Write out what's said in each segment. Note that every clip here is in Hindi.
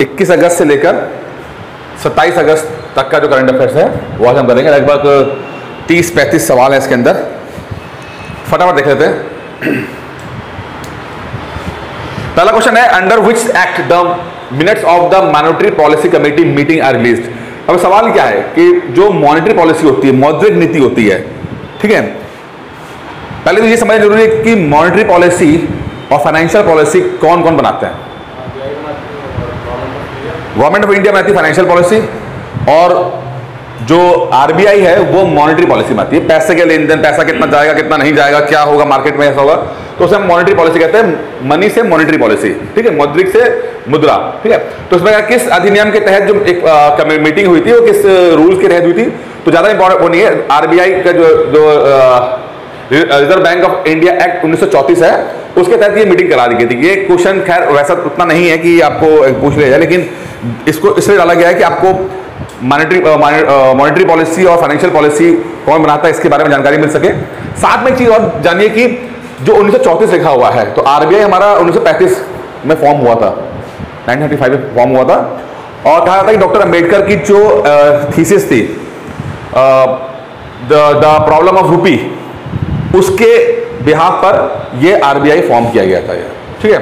21 अगस्त से लेकर 27 अगस्त तक का जो करंट अफेयर्स है वो आज हम करेंगे। लगभग 30-35 सवाल है इसके अंदर, फटाफट देख लेते हैं। पहला क्वेश्चन है, under which act the minutes of the monetary policy committee meeting are released. अब सवाल क्या है कि जो मॉनेटरी पॉलिसी होती है, मौद्रिक नीति होती है, ठीक है, पहले तो ये समझना जरूरी है कि मॉनेटरी पॉलिसी और फाइनेंशियल पॉलिसी कौन कौन बनाते हैं। गवर्नमेंट ऑफ इंडिया बनाती है फाइनेंशियल पॉलिसी, और जो आरबीआई है वो मॉनेटरी पॉलिसी बनाती है। पैसे के लेन देन, पैसा कितना जाएगा कितना नहीं जाएगा, क्या होगा मार्केट में, ऐसा होगा, तो उसे हम मॉनेटरी पॉलिसी कहते हैं। मनी से मॉनेटरी पॉलिसी, ठीक है, मौद्रिक से मुद्रा, ठीक है। तो इसमें किस अधिनियम के तहत जो एक मीटिंग हुई थी वो किस रूल्स के तहत हुई थी, तो ज्यादा इंपॉर्टेंट वो नहीं है। आरबीआई का जो reserve bank of India act 1934 है, उसके तहत ये मीटिंग करा दी गई थी। ये क्वेश्चन खैर वैसा उतना नहीं है कि आपको पूछ लिया जाए, लेकिन इसको इसलिए डाला गया है कि आपको मॉनेटरी पॉलिसी और फाइनेंशियल पॉलिसी कौन बनाता है इसके बारे में जानकारी मिल सके। साथ में एक चीज और जानिए कि जो 1934 लिखा हुआ है, तो आरबीआई हमारा 1935 में फॉर्म हुआ था, 1935 में फॉर्म हुआ था, और कहा था कि डॉक्टर अंबेडकर की जो थीसिस थी द प्रॉब्लम ऑफ रूपी, उसके बिहाफ पर ये आरबीआई फॉर्म किया गया था, ठीक है।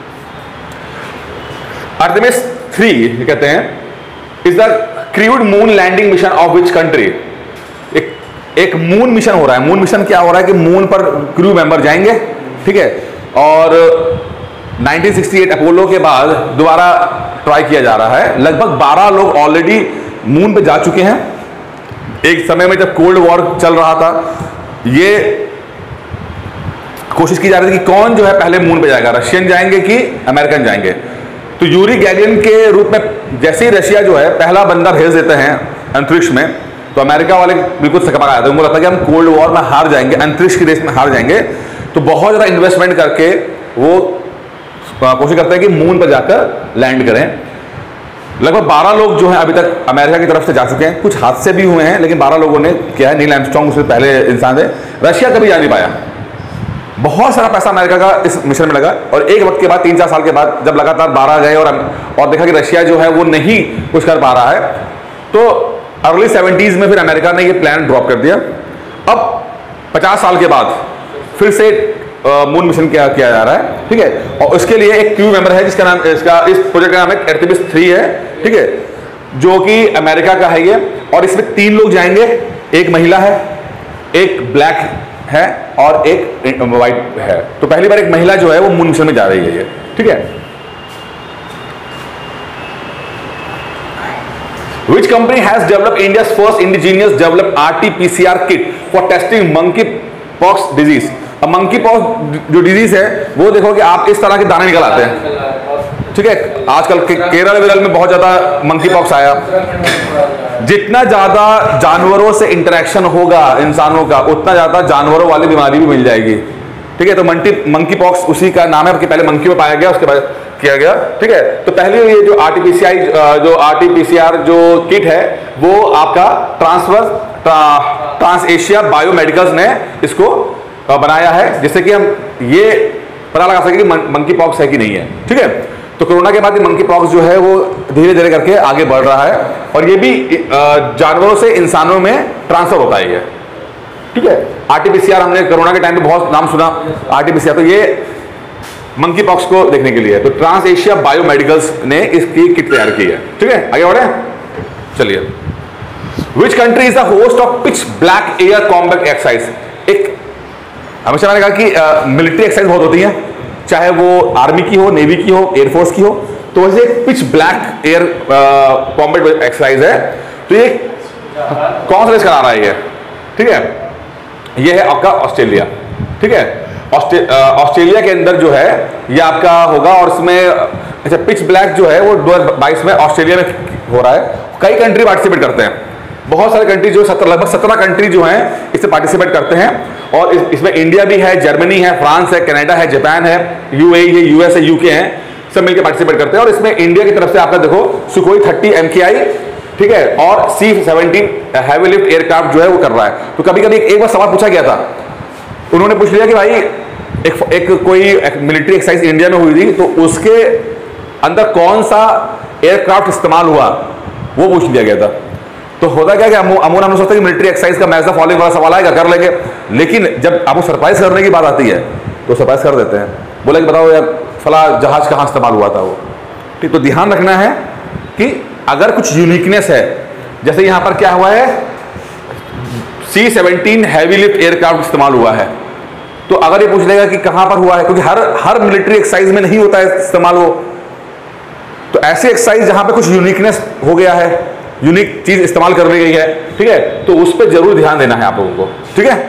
आर्टेमिस 3 कहते हैं is the crude moon landing mission of which country. एक मून मिशन हो रहा है। मून मिशन क्या हो रहा है कि मून पर क्रू मेंबर जाएंगे, ठीक है, और 1968 अपोलो के बाद दोबारा ट्राई किया जा रहा है। लगभग 12 लोग ऑलरेडी मून पे जा चुके हैं। एक समय में जब कोल्ड वॉर चल रहा था, ये कोशिश की जा रही थी कि कौन जो है पहले मून पे जाएगा, रशियन जाएंगे कि अमेरिकन जाएंगे। तो यूरी गैगरिन के रूप में जैसे ही रशिया जो है पहला बंदा भेज देते हैं अंतरिक्ष में, तो अमेरिका वाले बिल्कुल सकपा आए थे। उनको लगता है कि हम कोल्ड वॉर में हार जाएंगे, अंतरिक्ष की रेस में हार जाएंगे, तो बहुत ज़्यादा इन्वेस्टमेंट करके वो कोशिश करते हैं कि मून पर जाकर लैंड करें। लगभग 12 लोग जो हैं अभी तक अमेरिका की तरफ से जा चुके हैं। कुछ हादसे भी हुए हैं, लेकिन 12 लोगों ने किया है। नील आर्मस्ट्रांग उससे पहले इंसान थे। रशिया कभी जा नहीं पाया। बहुत सारा पैसा अमेरिका का इस मिशन में लगा, और एक वक्त के बाद 3-4 साल के बाद जब लगातार 12 गए और देखा कि रशिया जो है वो नहीं कुछ कर पा रहा है, तो अर्ली 70s में फिर अमेरिका ने ये प्लान ड्रॉप कर दिया। अब 50 साल के बाद फिर से मून मिशन किया जा रहा है, ठीक है, और उसके लिए एक क्रू मेंबर है जिसका नाम, इस प्रोजेक्ट का नाम है आर्टेमिस 3 है, ठीक है, जो कि अमेरिका का है ये। और इसमें 3 लोग जाएंगे, एक महिला है, एक ब्लैक है और एक व्हाइट है। तो पहली बार एक महिला जो है वो मून मिशन में जा रही है ये, ठीक है। Which company has developed India's first indigenous developed RT-PCR kit for testing monkeypox disease? अब monkeypox जो डिजीज है वो देखो कि आप इस तरह के दाने निकल आते हैं, ठीक है। आजकल केरल वेरल में बहुत ज्यादा monkeypox आया। जितना ज्यादा जानवरों से इंटरेक्शन होगा इंसानों का, उतना ज्यादा जानवरों वाली बीमारी भी मिल जाएगी, ठीक है। तो मंकीपॉक्स उसी का नाम है कि पहले मंकी में पाया गया, उसके बाद किया गया, ठीक है। तो पहले ये जो RT-PCR जो किट है वो आपका ट्रांस एशिया बायोमेडिकल्स ने इसको बनाया है, जिससे कि हम ये पता लगा सके कि मंकीपॉक्स है कि नहीं है, ठीक है। तो कोरोना के बाद ये मंकीपॉक्स जो है वो धीरे धीरे करके आगे बढ़ रहा है, और ये भी जानवरों से इंसानों में ट्रांसफर होता है ये, ठीक है। RT-PCR हमने कोरोना के टाइम पे बहुत नाम सुना, RT-PCR, तो ये मंकीपॉक्स को देखने के लिए है। तो ट्रांस एशिया बायोमेडिकल्स ने इसकी किट तैयार की है, ठीक है। आगे बढ़े, चलिए। Which country is the host of Pitch Black air combat exercise. एक हमेशा मैंने कहा कि मिलिट्री एक्सरसाइज बहुत होती है, चाहे वो आर्मी की हो, नेवी की हो, एयरफोर्स की हो, तो वैसे Pitch Black air combat exercise है। तो ये कौन सा देश करा रहा है ये, ठीक है, ये है आपका ऑस्ट्रेलिया, ठीक है। ऑस्ट्रेलिया के अंदर जो है ये आपका होगा, और इसमें अच्छा पिच ब्लैक जो है वो 2022 में ऑस्ट्रेलिया में हो रहा है। कई कंट्री पार्टिसिपेट करते हैं, बहुत सारे कंट्री जो लगभग 17 कंट्री जो हैं इससे पार्टिसिपेट करते हैं, और इसमें इंडिया भी है, जर्मनी है, फ्रांस है, कनाडा है, जापान है, यूएई है, यूएस है, यूके है, सब मिलकर पार्टिसिपेट करते हैं। और इसमें इंडिया की तरफ से आपका देखो सुखोई 30 MKI, ठीक है, और C-17 हैवी लिफ्ट एयरक्राफ्ट जो है वो कर रहा है। तो कभी कभी एक बार सवाल पूछा गया था, उन्होंने पूछ लिया कि भाई एक कोई मिलिट्री एक्सरसाइज इंडिया में हुई थी, तो उसके अंदर कौन सा एयरक्राफ्ट इस्तेमाल हुआ वो पूछ लिया गया था। तो होता क्या कि अमूमन हम सोचते हैं कि मिलिट्री एक्सरसाइज का मैच द फॉलोइंग वाला सवाल आएगा, कर लेंगे, लेकिन जब आपको सरप्राइज करने की बात आती है तो सरप्राइज कर देते हैं, बोले कि बताओ यार फला जहाज कहाँ इस्तेमाल हुआ था वो। ठीक, तो ध्यान रखना है कि अगर कुछ यूनिकनेस है, जैसे यहां पर क्या हुआ है, C-17 हैवी लिफ्ट एयरक्राफ्ट इस्तेमाल हुआ है, तो अगर ये पूछ लेगा कि कहां पर हुआ है, क्योंकि हर मिलिट्री एक्सरसाइज में नहीं होता है इस्तेमाल वो, तो ऐसे एक्सरसाइज जहां पे कुछ यूनिकनेस हो गया है, यूनिक चीज इस्तेमाल कर ली गई है, ठीक है, तो उस पर जरूर ध्यान देना है आप लोगों को। ठीक है,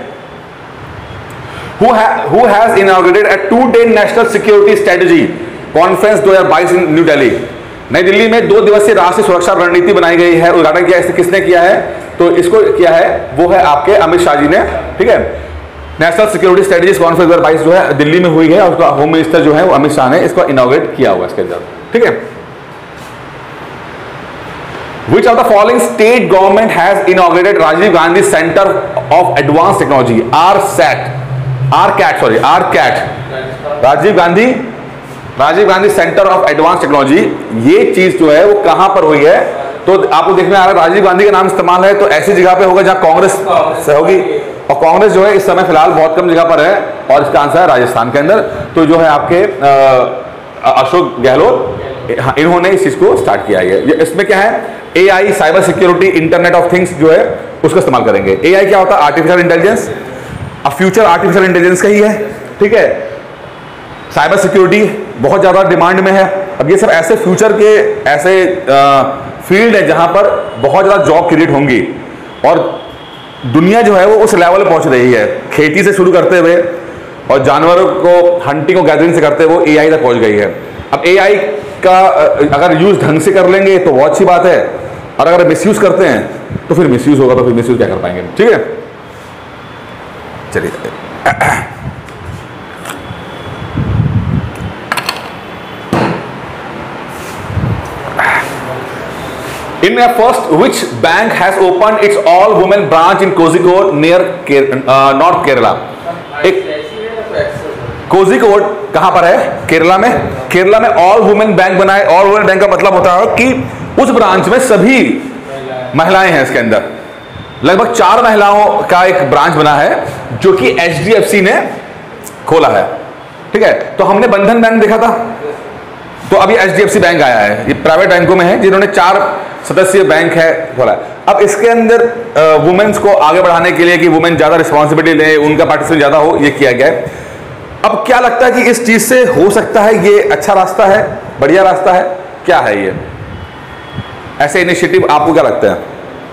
who has inaugurated a 2-day national security strategy conference 2022 in New Delhi। नई दिल्ली में 2 दिवसीय राष्ट्रीय सुरक्षा रणनीति बनाई गई है, उद्घाटन किया, इसे किसने किया है, तो इसको किया है वो है आपके अमित शाह जी ने। ठीक है, नेशनल सिक्योरिटी स्ट्रेटेजी कॉन्फ्रेंस 2022 जो है दिल्ली में हुई है, और उसका होम मिनिस्टर जो है वो अमित शाह ने इसको इनॉग्रेट किया हुआ इसके अंदर। ठीक है, Which of the following state government has inaugurated Rajiv Gandhi Center of Advanced Technology RCAT Rajiv Gandhi centre of advance technology, ये चीज जो है वो कहां पर हुई है, तो आपको देखने आ रहा है राजीव गांधी का नाम इस्तेमाल है, तो ऐसी जगह पे होगा जहां कांग्रेस से होगी, और कांग्रेस जो है इस समय फिलहाल बहुत कम जगह पर है, और इसका आंसर है राजस्थान के अंदर। तो जो है आपके अशोक गहलोत, इन्होंने इस चीज को स्टार्ट किया है। इसमें क्या है, AI cyber security internet of things जो है उसका इस्तेमाल करेंगे। AI क्या होता है, आर्टिफिशियल इंटेलिजेंस, अब फ्यूचर आर्टिफिशियल इंटेलिजेंस का ही है। ठीक है, साइबर सिक्योरिटी बहुत ज्यादा डिमांड में है। अब ये सब ऐसे फ्यूचर के ऐसे फील्ड है जहां पर बहुत ज्यादा जॉब क्रिएट होंगी, और दुनिया जो है वो उस लेवल पर पहुंच रही है, खेती से शुरू करते हुए और जानवरों को हंटिंग और गैदरिंग से करते हुए AI तक पहुंच गई है। अब AI का अगर यूज ढंग से कर लेंगे तो बहुत अच्छी बात है, और अगर मिसयूज करते हैं तो फिर मिसयूज होगा, तो फिर मिसयूज क्या कर पाएंगे। ठीक है, चलिए In a first, which bank has opened its all-women branch in Kozhikode near North Kerala? एक कोझिकोड कहां पर है, केरला में। केरला में ऑल वुमेन बैंक बनाए। ऑल वुमेन बैंक का मतलब होता है कि उस ब्रांच में सभी महिलाएं हैं। इसके अंदर लगभग 4 महिलाओं का एक ब्रांच बना है जो कि HDFC ने खोला है। ठीक है, तो हमने बंधन बैंक देखा था, तो अभी HDFC बैंक आया है। ये प्राइवेट बैंकों में है जिन्होंने 4 सदस्यीय बैंक है खोला है। अब इसके अंदर वुमेन्स को आगे बढ़ाने के लिए कि वुमेन ज्यादा रिस्पॉन्सिबिलिटी ले, उनका पार्टिसिपेशन ज्यादा हो, ये किया गया है। अब क्या लगता है कि इस चीज से हो सकता है ये अच्छा रास्ता है, बढ़िया रास्ता है, क्या है ये ऐसे इनिशिएटिव, आपको क्या लगता है?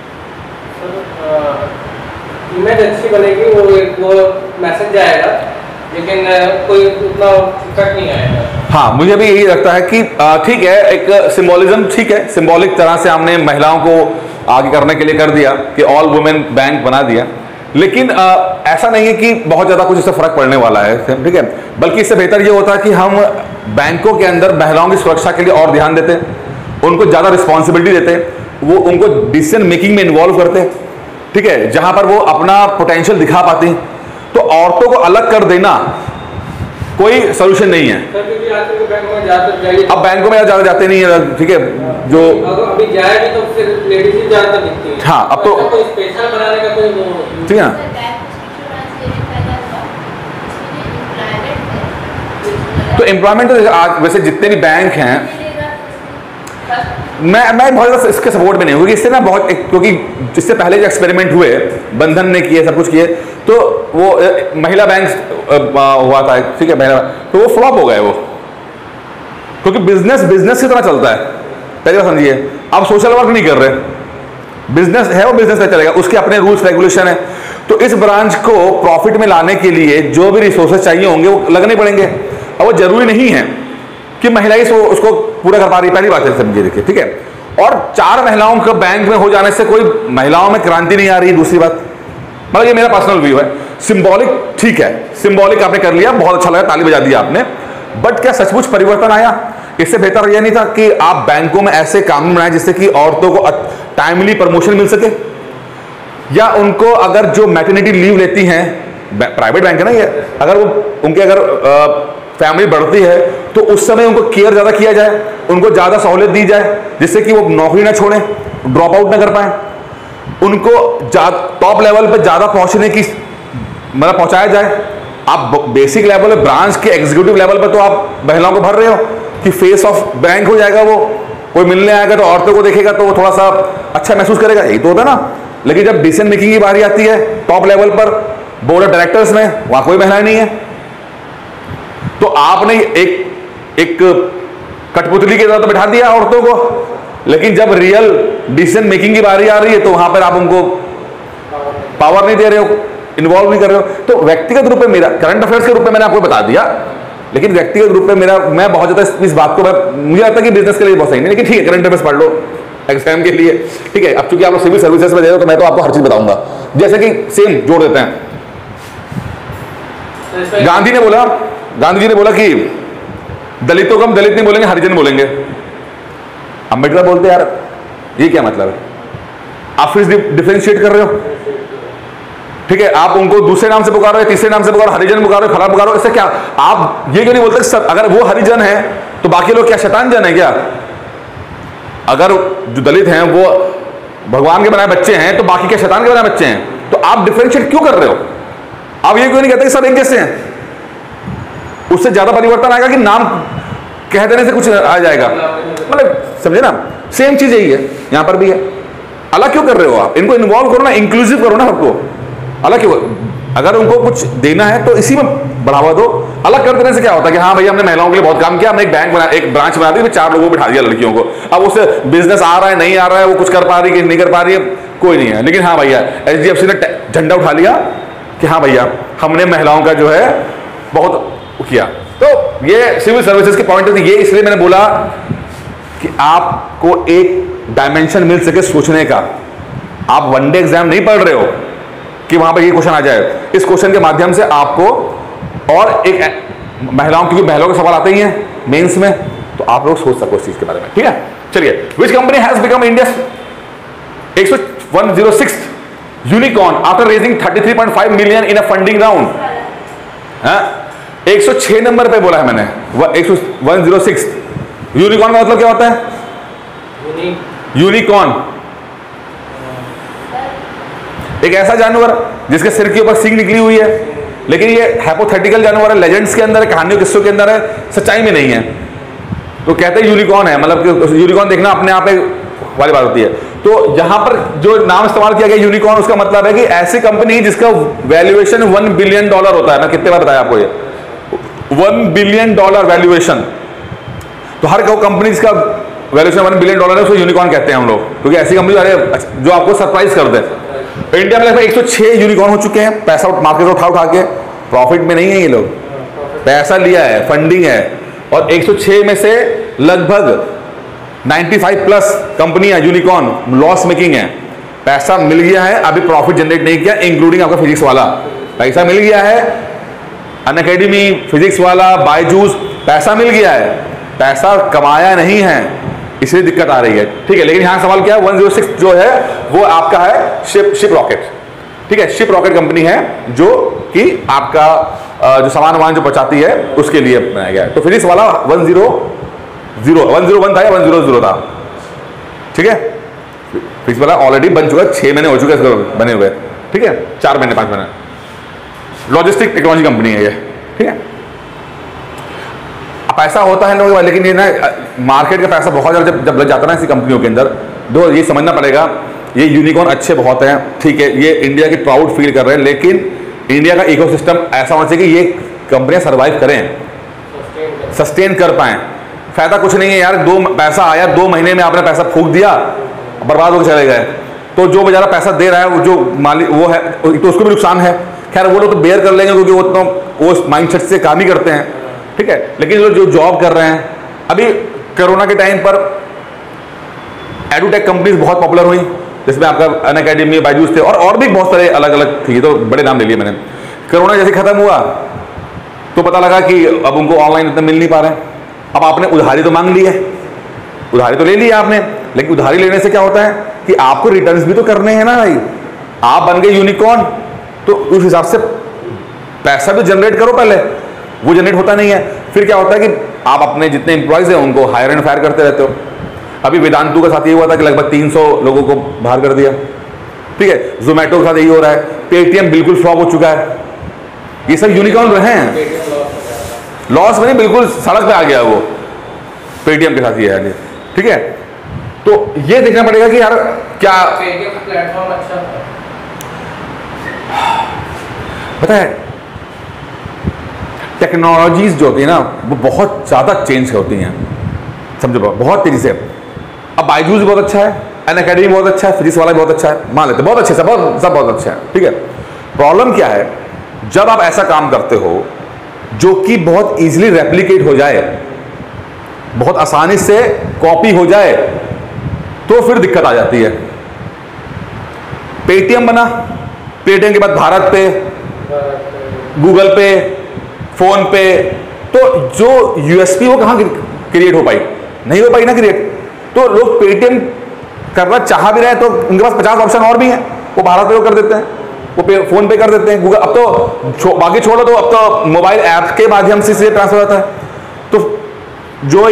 इमेज अच्छी बनेगी, वो मैसेज जाएगा, लेकिन कोई उतना इफेक्ट नहीं आएगा। हाँ, मुझे भी यही लगता है कि ठीक है, एक सिंबोलिज्म, ठीक है, सिंबॉलिक तरह से हमने महिलाओं को आगे करने के लिए कर दिया कि ऑल वुमेन बैंक बना दिया, लेकिन ऐसा नहीं है कि बहुत ज़्यादा कुछ इससे फर्क पड़ने वाला है। ठीक है, बल्कि इससे बेहतर ये होता है कि हम बैंकों के अंदर महिलाओं की सुरक्षा के लिए और ध्यान देते, उनको ज़्यादा रिस्पॉन्सिबिलिटी देते, वो उनको डिसीजन मेकिंग में इन्वॉल्व करते। ठीक है, जहाँ पर वो अपना पोटेंशियल दिखा पाती। तो औरतों को अलग कर देना कोई सोल्यूशन नहीं है। अब बैंकों में ज़्यादा जाते नहीं है। ठीक है, जो अभी जाएगी तो फिर लेडीज ही ज़्यादा दिखती है। हाँ, अब तो कोई स्पेशल बनाने का कोई ठीक है। तो एम्प्लॉयमेंट तो आज वैसे जितने भी बैंक हैं, मैं बहुत ज़्यादा इसके सपोर्ट में नहीं हूँ, क्योंकि इससे ना बहुत, क्योंकि इससे पहले जो एक्सपेरिमेंट हुए, बंधन ने किए, सब कुछ किए, तो वो महिला बैंक हुआ था। ठीक है, महिला, तो वो फ्लॉप हो गए वो, क्योंकि बिजनेस की तरह चलता है। पहली बात समझिए, आप सोशल वर्क नहीं कर रहे, बिजनेस है वो बिजनेस में चलेगा, उसके अपने रूल्स रेगुलेशन है। तो इस ब्रांच को प्रॉफिट में लाने के लिए जो भी रिसोर्सेज चाहिए होंगे वो लगने पड़ेंगे। अब वो जरूरी नहीं है कि महिला उसको पूरा कर पा रही, पहली बात है, समझिए। देखिए, ठीक है, और 4 महिलाओं का बैंक में हो जाने से कोई महिलाओं में क्रांति नहीं आ रही। दूसरी बात, मतलब ये मेरा पर्सनल व्यू है, सिंबॉलिक, ठीक है, सिंबॉलिक आपने कर लिया, बहुत अच्छा लगा, ताली बजा दी आपने, बट क्या सचमुच परिवर्तन आया? इससे बेहतर यह नहीं था कि आप बैंकों में ऐसे कानून बनाए जिससे कि औरतों को टाइमली प्रमोशन मिल सके, या उनको अगर जो मैटरनिटी लीव लेती हैं, प्राइवेट बैंक है ना ये, अगर वो उनके अगर फैमिली बढ़ती है तो उस समय उनको केयर ज़्यादा किया जाए, उनको ज़्यादा सहूलियत दी जाए जिससे कि वो नौकरी ना छोड़ें, ड्रॉप आउट ना कर पाए, उनको टॉप लेवल पे ज़्यादा पहुंचने की मतलब पहुंचाया जाए। आप बेसिक लेवल पे, ब्रांच के एग्जीक्यूटिव लेवल पे तो आप महिलाओं को भर रहे हो कि फेस ऑफ बैंक हो जाएगा, वो कोई मिलने आएगा तो औरतों को देखेगा तो वो थोड़ा सा अच्छा महसूस करेगा, यही तो होता है ना। लेकिन जब डिसीजन मेकिंग की बारी आती है टॉप लेवल पर, बोर्ड ऑफ डायरेक्टर्स में, वहां कोई महिलाएं नहीं है। तो आपने एक कठपुतली की तरह तो बिठा दिया औरतों को, लेकिन जब रियल डिसीजन मेकिंग की बारी आ रही है तो वहां पर आप उनको पावर नहीं दे रहे हो, इन्वॉल्व नहीं कर रहे हो। तो व्यक्तिगत रूप में मेरा, करंट अफेयर्स के रूप में मैंने आपको बता दिया, लेकिन व्यक्तिगत रूप में मेरा, मैं बहुत ज्यादा इस बात को, मुझे लगता है कि बिजनेस के लिए बहुत सही नहीं, लेकिन ठीक है करंट अफेयर्स पढ़ लो एग्जाम के लिए, ठीक है। अब चूंकि आप लोग सिविल सर्विसेज में दे रहे हो तो मैं तो आपको हर चीज बताऊंगा, जैसे कि सेम जोड़ देते हैं। गांधी जी ने बोला कि दलितों को हम दलित नहीं बोलेंगे, हरिजन बोलेंगे। अंबेडकर बोलते यार ये क्या मतलब है, आप फिर डिफरेंशिएट कर रहे हो, ठीक है। आप उनको दूसरे नाम से पुकारो, तीसरे नाम से पुकारो, हरिजन पुकारो, फला पुकारो, इससे क्या, आप ये क्यों नहीं बोलते सब, अगर वो हरिजन है तो बाकी लोग क्या शैतान जन है क्या? अगर जो दलित हैं वो भगवान के बनाए बच्चे हैं तो बाकी क्या शैतान के बनाए बच्चे हैं? तो आप डिफरेंशिएट क्यों कर रहे हो? आप ये क्यों नहीं कहते कि सब एक जैसे हैं? उससे ज्यादा परिवर्तन आएगा कि नाम कह देने से कुछ आ जाएगा? मतलब समझे ना, सेम चीज यही है, यहां पर भी है। अलग क्यों कर रहे हो आप? इनको इन्वॉल्व करो ना, इंक्लूसिव करो ना सबको। अलग क्यों? अगर उनको कुछ देना है तो इसी में बढ़ावा दो। अलग कर देने से क्या होता है कि हाँ भैया हमने महिलाओं के लिए बहुत काम किया, हमने एक बैंक बना, एक ब्रांच बना दी, 4 लोगों को बिठा दिया लड़कियों को, अब उससे बिजनेस आ रहा है नहीं आ रहा है, वो कुछ कर पा रही है नहीं कर पा रही है, कोई नहीं है। लेकिन हाँ भैया HDFC ने झंडा उठा लिया कि हाँ भैया हमने महिलाओं का जो है बहुत किया। तो ये सिविल सर्विसेज के पॉइंट ऑफ, ये इसलिए मैंने बोला कि आपको एक डायमेंशन मिल सके सोचने का। आप वनडे एग्जाम नहीं पढ़ रहे हो कि वहां पर ये क्वेश्चन आ जाए, इस क्वेश्चन के माध्यम से आपको, और एक महिलाओं, क्योंकि महिलाओं के सवाल आते ही हैं मेंस में, तो आप लोग सोच सको इस चीज के बारे में, ठीक है। चलिए, which company has become India 106th unicorn after raising 33.5 million in a funding round? 106 number पे बोला है मैंने, 106th। यूनिकॉर्न का मतलब क्या होता है? यूनिकॉर्न एक ऐसा जानवर जिसके सिर के ऊपर सींग निकली हुई है, लेकिन ये हाइपोथेटिकल जानवर है, लेजेंड्स के अंदर है, कहानियों किस्सों के अंदर है, सच्चाई में नहीं है। तो कहते हैं यूनिकॉर्न है, मतलब कि यूनिकॉर्न देखना अपने आप एक वाली बात होती है। तो यहां पर जो नाम इस्तेमाल किया गया यूनिकॉर्न, उसका मतलब है कि ऐसी कंपनी जिसका वैल्यूएशन $1 बिलियन होता है। मैं कितने बार बताया आपको, ये $1 बिलियन वैल्यूएशन। तो हर कंपनी जिसका वैल्यूएशन $1 बिलियन है उसको यूनिकॉर्न कहते हैं हम लोग, क्योंकि ऐसी कंपनी जो आपको सरप्राइज कर दे। तो इंडिया में लगभग 106 यूनिकॉर्न हो चुके हैं, पैसा मार्केट उठा के, प्रॉफिट में नहीं है ये लोग, पैसा लिया है, फंडिंग है। और 106 में से लगभग 95+ कंपनियां यूनिकॉर्न लॉस मेकिंग है। पैसा मिल गया है, अभी प्रॉफिट जनरेट नहीं किया, इंक्लूडिंग आपका फिजिक्स वाला पैसा मिल गया है, अनअकैडमी, फिजिक्स वाला, बायजूस, पैसा मिल गया है, पैसा कमाया नहीं है, इसलिए दिक्कत आ रही है, ठीक है। लेकिन यहां सवाल क्या है, 106 जो है वो आपका है शिप रॉकेट, ठीक है। शिप रॉकेट कंपनी है जो कि आपका जो सामान वामान जो पहुंचाती है उसके लिए बनाया गया है। तो फिजिक्स वाला 101 था या 100 था, ठीक है। फिजिक्स वाला ऑलरेडी बन चुका है, 6 महीने हो चुके हैं बने हुए, ठीक है, 4 महीने 5 महीने। लॉजिस्टिक टेक्नोलॉजी कंपनी है ये, ठीक है। पैसा होता है लोगों, लेकिन ये ना मार्केट का पैसा बहुत ज़्यादा जब लग जाता है ना ऐसी कंपनियों के अंदर, तो ये समझना पड़ेगा। ये यूनिकॉर्न अच्छे बहुत हैं, ठीक है, ये इंडिया की प्राउड फील कर रहे हैं, लेकिन इंडिया का इकोसिस्टम ऐसा होना चाहिए कि ये कंपनियां सर्वाइव करें, सस्टेन कर पाएं। फायदा कुछ नहीं है यार, पैसा आया 2 महीने में आपने पैसा फूंक दिया, बर्बाद होकर चले गए। तो जो बेचारा पैसा दे रहा है, वो जो मालिक वो है, तो उसको भी नुकसान है। खैर वो लोग तो बेयर कर लेंगे क्योंकि वो उस माइंडसेट से काम ही करते हैं, ठीक है। लेकिन जो जॉब कर रहे हैं, अभी कोरोना के टाइम पर एडुटेक कंपनीज बहुत पॉपुलर हुई, जिसमें आपका अनअकैडमी, बायजूस थे, और भी बहुत सारे अलग अलग थी, तो बड़े नाम ले लिए मैंने। कोरोना जैसे खत्म हुआ तो पता लगा कि अब उनको ऑनलाइन इतना मिल नहीं पा रहे हैं। अब आपने उधारी तो मांग ली है, उधारी तो ले ली आपने, लेकिन उधारी लेने से क्या होता है कि आपको रिटर्न्स भी तो करने हैं ना भाई। आप बन गए यूनिकॉर्न, तो उस हिसाब से पैसा भी जनरेट करो पहले, वो जनरेट होता नहीं है। फिर क्या होता है कि आप अपने जितने एम्प्लॉयज हैं उनको हायर एंड फायर करते रहते हो। अभी वेदांतु के साथ ये हुआ था कि लगभग 300 लोगों को बाहर कर दिया, ठीक है। जोमेटो के साथ यही हो रहा है, पेटीएम बिल्कुल फ्लॉप हो चुका है। ये सब यूनिकॉर्न रहे हैं, लॉस में नहीं, बिल्कुल सड़क पे आ गया वो पेटीएम के साथ ये है, ठीक है। तो ये देखना पड़ेगा कि यार क्या प्लेटफॉर्म अच्छा था, पता है टेक्नोलॉजीज जो होती है ना वो बहुत ज़्यादा चेंज होती हैं, समझो, बहुत तेज़ी से। अब बायजूस बहुत अच्छा है, अनअकैडमी बहुत अच्छा है, फिजिक्स वाला भी बहुत अच्छा है, मान लेते बहुत अच्छे, सब बहुत अच्छा है, ठीक है। प्रॉब्लम क्या है, जब आप ऐसा काम करते हो जो कि बहुत इजीली रेप्लिकेट हो जाए, बहुत आसानी से कॉपी हो जाए, तो फिर दिक्कत आ जाती है। पेटीएम बना, पेटीएम के बाद भारत पे, गूगल पे, फोन पे, तो जो यूएसपी वो कहां क्रिएट हो पाई, नहीं हो पाई ना क्रिएट। तो लोग पेटीएम करना चाह भी रहे तो उनके पास 50 ऑप्शन और भी हैं, वो भारत पे कर देते हैं, वो फोन पे कर देते हैं, गूगल, अब तो बाकी छोड़ो, तो अब तो मोबाइल ऐप के माध्यम से ट्रांसफर होता है। तो जो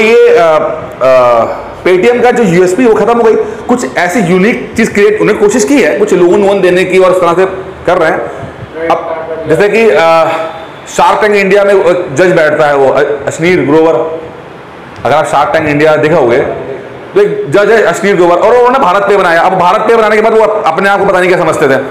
ये पेटीएम का जो यूएसपी वो खत्म हो गई। कुछ ऐसी यूनिक चीज क्रिएट उन्हें कोशिश की है, कुछ लोन देने की और उस तरह से कर रहे हैं। अब जैसे कि शार्क टैंक इंडिया में जज बैठता है वो अश्नीर ग्रोवर, अगर आप शार्क टैंक इंडिया देखा होगे तो एक जज है अश्नीर ग्रोवर, और उन्होंने भारत पे बनाया। अब भारत पे बनाने के बाद वो अपने आप को पता नहीं क्या समझते थे।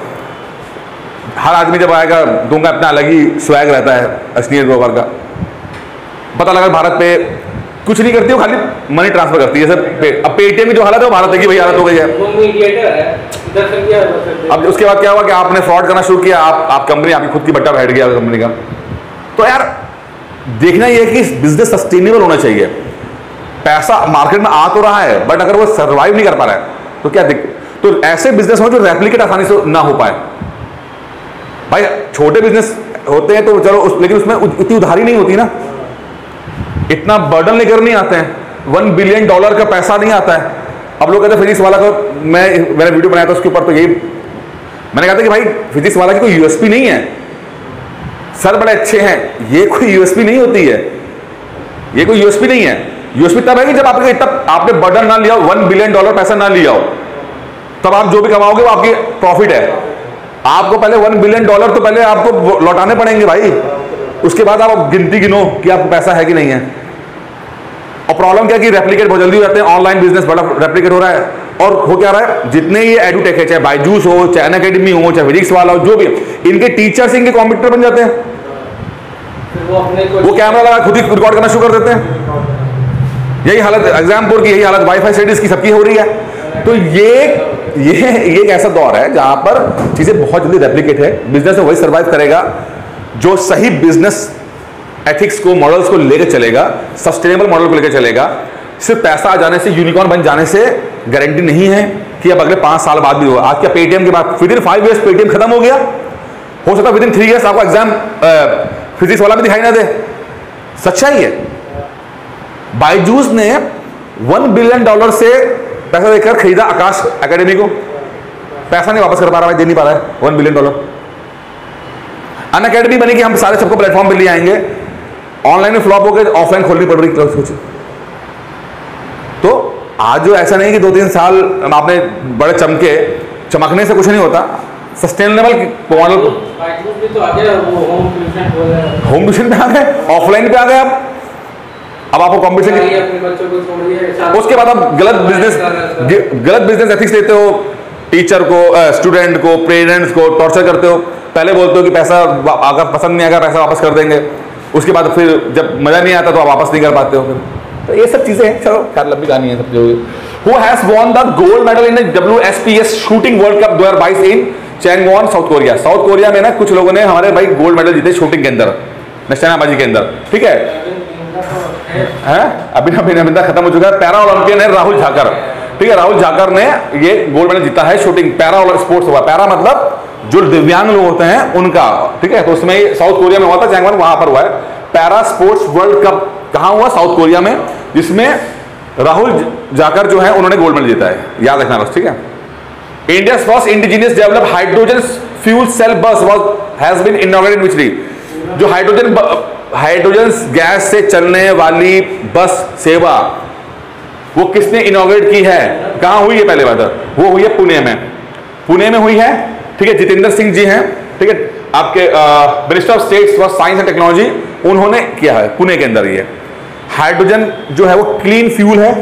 हर आदमी जब आएगा दूंगा अपना अलग ही स्वैग रहता है अश्नीर ग्रोवर का। पता लगा भारत पे कुछ नहीं करती, वो खाली मनी ट्रांसफर करती है सर। अब पेटीएम की जो हालत है वो भारत की वही हालत हो गई है। वो मीडिएटर है, इधर से क्या है। अब उसके बाद क्या हुआ कि आपने फ्रॉड करना शुरू किया, आप कंपनी, आपकी खुद की बट्टा बैठ गया कंपनी का। तो यार देखना ये है कि बिजनेस सस्टेनेबल होना चाहिए। पैसा मार्केट में आ तो रहा है, बट अगर वो सर्वाइव नहीं कर पा रहा है तो क्या दिक्कत। तो ऐसे बिजनेस हो जो रेप्लिकेट आसानी से ना हो पाए। भाई छोटे बिजनेस होते हैं तो चलो लेकिन उसमें उतनी उधारी नहीं होती ना, इतना बर्डन लेकर नहीं आते हैं, $1 बिलियन का पैसा नहीं आता है। अब लोग कहते हैं फिजिक्स वाला को, मैंने वीडियो बनाया था उसके ऊपर, तो यही मैंने कहा था कि भाई फिजिक्स वाला की कोई यूएसपी नहीं है, सर बड़े अच्छे हैं, ये कोई यूएसपी नहीं होती है, ये कोई यूएसपी नहीं है। यूएसपी तब है कि जब आपके इतना आपने बर्डन ना लिया हो, $1 बिलियन पैसा ना लिया हो, तब आप जो भी कमाओगे वो आपकी प्रॉफिट है। आपको पहले $1 बिलियन तो पहले आपको लौटाने पड़ेंगे भाई, उसके बाद आप गिनती गिनो कि आपको पैसा है कि नहीं है। और प्रॉब्लम क्या है कि रेप्लिकेट बहुत जल्दी हो जाते हैं, ऑनलाइन बिजनेस बड़ा रेप्लिकेट हो रहा है। और हो क्या रहा है, जितने ये एडुटेक है, चाहे बायजूस हो, चाहे अनअकैडमी हो, चाहे फिजिक्स वाला हो, जो भी, इनके टीचर्स इनके कॉम्पिटिटर बन जाते हैं। वो कैमरा लगा खुद ही रिकॉर्ड करना शुरू कर देते हैं। यही हालत एग्जाम बोर्ड की, यही हालत वाईफाई स्टडीज की, सबकी हो रही है। तो ये एक ऐसा दौर है जहां पर चीजें बहुत जल्दी रेप्लिकेट है। बिजनेस में वही सर्वाइव करेगा जो सही बिजनेस एथिक्स को, मॉडल्स को लेकर चलेगा, सस्टेनेबल मॉडल को लेकर चलेगा। सिर्फ पैसा आ जाने से, यूनिकॉर्न बन जाने से गारंटी नहीं है कि अब अगले 5 साल बाद भी होगा। आज क्या पेटीएम के बाद विदिन 5 इयर्स पेटीएम खत्म हो गया, हो सकता है विदिन 3 इयर्स आपको एग्जाम फिजिक्स वाला भी दिखाई ना दे। सच्चाई है। बायजूस ने $1 बिलियन से पैसा देकर खरीदा आकाश एकेडमी को, पैसा नहीं वापस कर पा रहा है, दे नहीं पा रहा है $1 बिलियन। अनअकैडमी बनेगी, हम सारे सबको प्लेटफॉर्म पे ले आएंगे, ऑनलाइन में फ्लॉप हो गए, ऑफलाइन खोलनी पड़ रही सोचिए। तो आज जो ऐसा नहीं कि 2-3 साल आपने बड़े चमकने से कुछ नहीं होता, सस्टेनेबल मॉडल। होम ट्यूशन पे आ गए, ऑफलाइन पे आ गए, अब आपको कॉम्पिटिशन, उसके बाद आप गलत बिजनेस एथिक्स लेते हो, टीचर को, स्टूडेंट को, पेरेंट्स को टॉर्चर करते हो। पहले बोलते हो कि पैसा अगर पसंद नहीं आएगा पैसा वापस कर देंगे, उसके बाद फिर जब मजा नहीं आता तो आप वापस नहीं कर पाते हो। फिर तो ये सब चीजें हैं। चलो खैर लंबी कहानी है सब जो। Who has won the gold medal in the WSPS shooting world cup 2022 in Changwon, South Korea. South Korea में ना कुछ लोगों ने हमारे भाई गोल्ड मेडल जीते शूटिंग के अंदर, निशानाबाजी के अंदर, ठीक है। अभिनंदन खत्म हो चुका है। पैरा ओलंपियन है राहुल झाकर, ठीक है। राहुल झाकर ने ये गोल्ड मेडल जीता है शूटिंग, पैरा स्पोर्ट्स हुआ। पैरा मतलब जो दिव्यांग लोग होते हैं उनका, ठीक है। तो उसमें साउथ कोरिया में हुआ था, चैंगवॉन वहां पर हुआ है। पैरा स्पोर्ट्स वर्ल्ड कप कहां हुआ, साउथ कोरिया में, जिसमें राहुल झाकर जो है उन्होंने गोल्ड मेडल जीता है, याद रखना बस, ठीक है। India first indigenous develop hydrogen fuel cell bus has been inaugurated in which, जो हाइड्रोजन हाइड्रोजन गैस से चलने वाली बस सेवा वो किसने इनॉग्रेट की है, कहां हुई है, पहले बात वो हुई है पुणे में, पुणे में हुई है, ठीक है। जितेंद्र सिंह जी हैं, ठीक है, आपके minister of state for science and technology, उन्होंने किया है पुणे के अंदर। ये हाइड्रोजन जो है वो क्लीन फ्यूल है,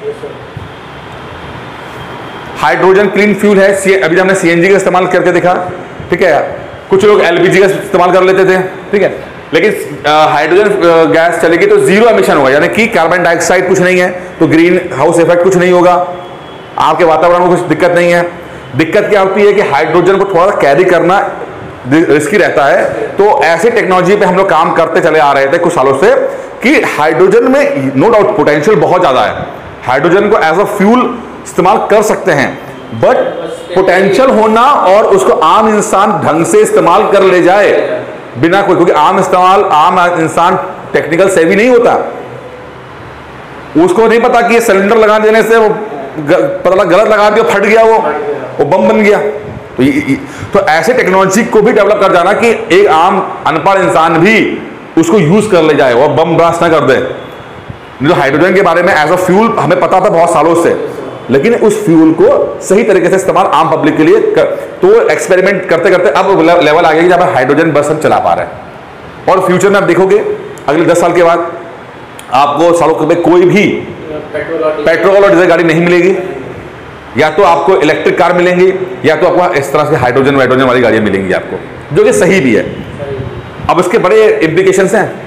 हाइड्रोजन क्लीन फ्यूल है। अभी हमने सीएनजी का इस्तेमाल करके देखा, ठीक है, कुछ लोग एलपीजी का इस्तेमाल कर लेते थे, ठीक है, लेकिन हाइड्रोजन गैस चलेगी तो जीरो एमिशन होगा, यानी कि कार्बन डाइऑक्साइड कुछ नहीं है, तो ग्रीन हाउस इफेक्ट कुछ नहीं होगा, आपके वातावरण में कुछ दिक्कत नहीं है। दिक्कत क्या होती है कि हाइड्रोजन को थोड़ा कैरी करना रिस्की रहता है। तो ऐसी टेक्नोलॉजी पे हम लोग काम करते चले आ रहे थे कुछ सालों से कि हाइड्रोजन में नो डाउट पोटेंशियल बहुत ज्यादा है, हाइड्रोजन को एज अ फ्यूल इस्तेमाल कर सकते हैं, बट पोटेंशियल होना और उसको आम इंसान ढंग से इस्तेमाल कर ले जाए बिना कोई, क्योंकि आम इंसान टेक्निकल सेवी नहीं होता, उसको नहीं पता कि ये सिलेंडर लगा देने से वो पता गलत लगा दिया, फट गया, वो बम बन गया। तो ऐसे टेक्नोलॉजी को भी डेवलप कर जाना कि एक आम अनपढ़ इंसान भी उसको यूज कर ले जाए और बम ब्लास्ट ना कर दे। तो हाइड्रोजन के बारे में एज अ फ्यूल हमें पता था बहुत सालों से, लेकिन उस फ्यूल को सही तरीके से इस्तेमाल आम पब्लिक के लिए तो एक्सपेरिमेंट करते करते अब लेवल आ गया कि जब हाइड्रोजन बस हम चला पा रहे हैं। और फ्यूचर में आप देखोगे अगले 10 साल के बाद आपको सालों में कोई भी पेट्रोल और डीजल गाड़ी नहीं मिलेगी, या तो आपको इलेक्ट्रिक कार मिलेंगी, या तो आपको इस तरह से हाइड्रोजन वाली गाड़ियां मिलेंगी आपको, जो कि सही भी है। अब इसके बड़े इम्प्लीकेशंस हैं।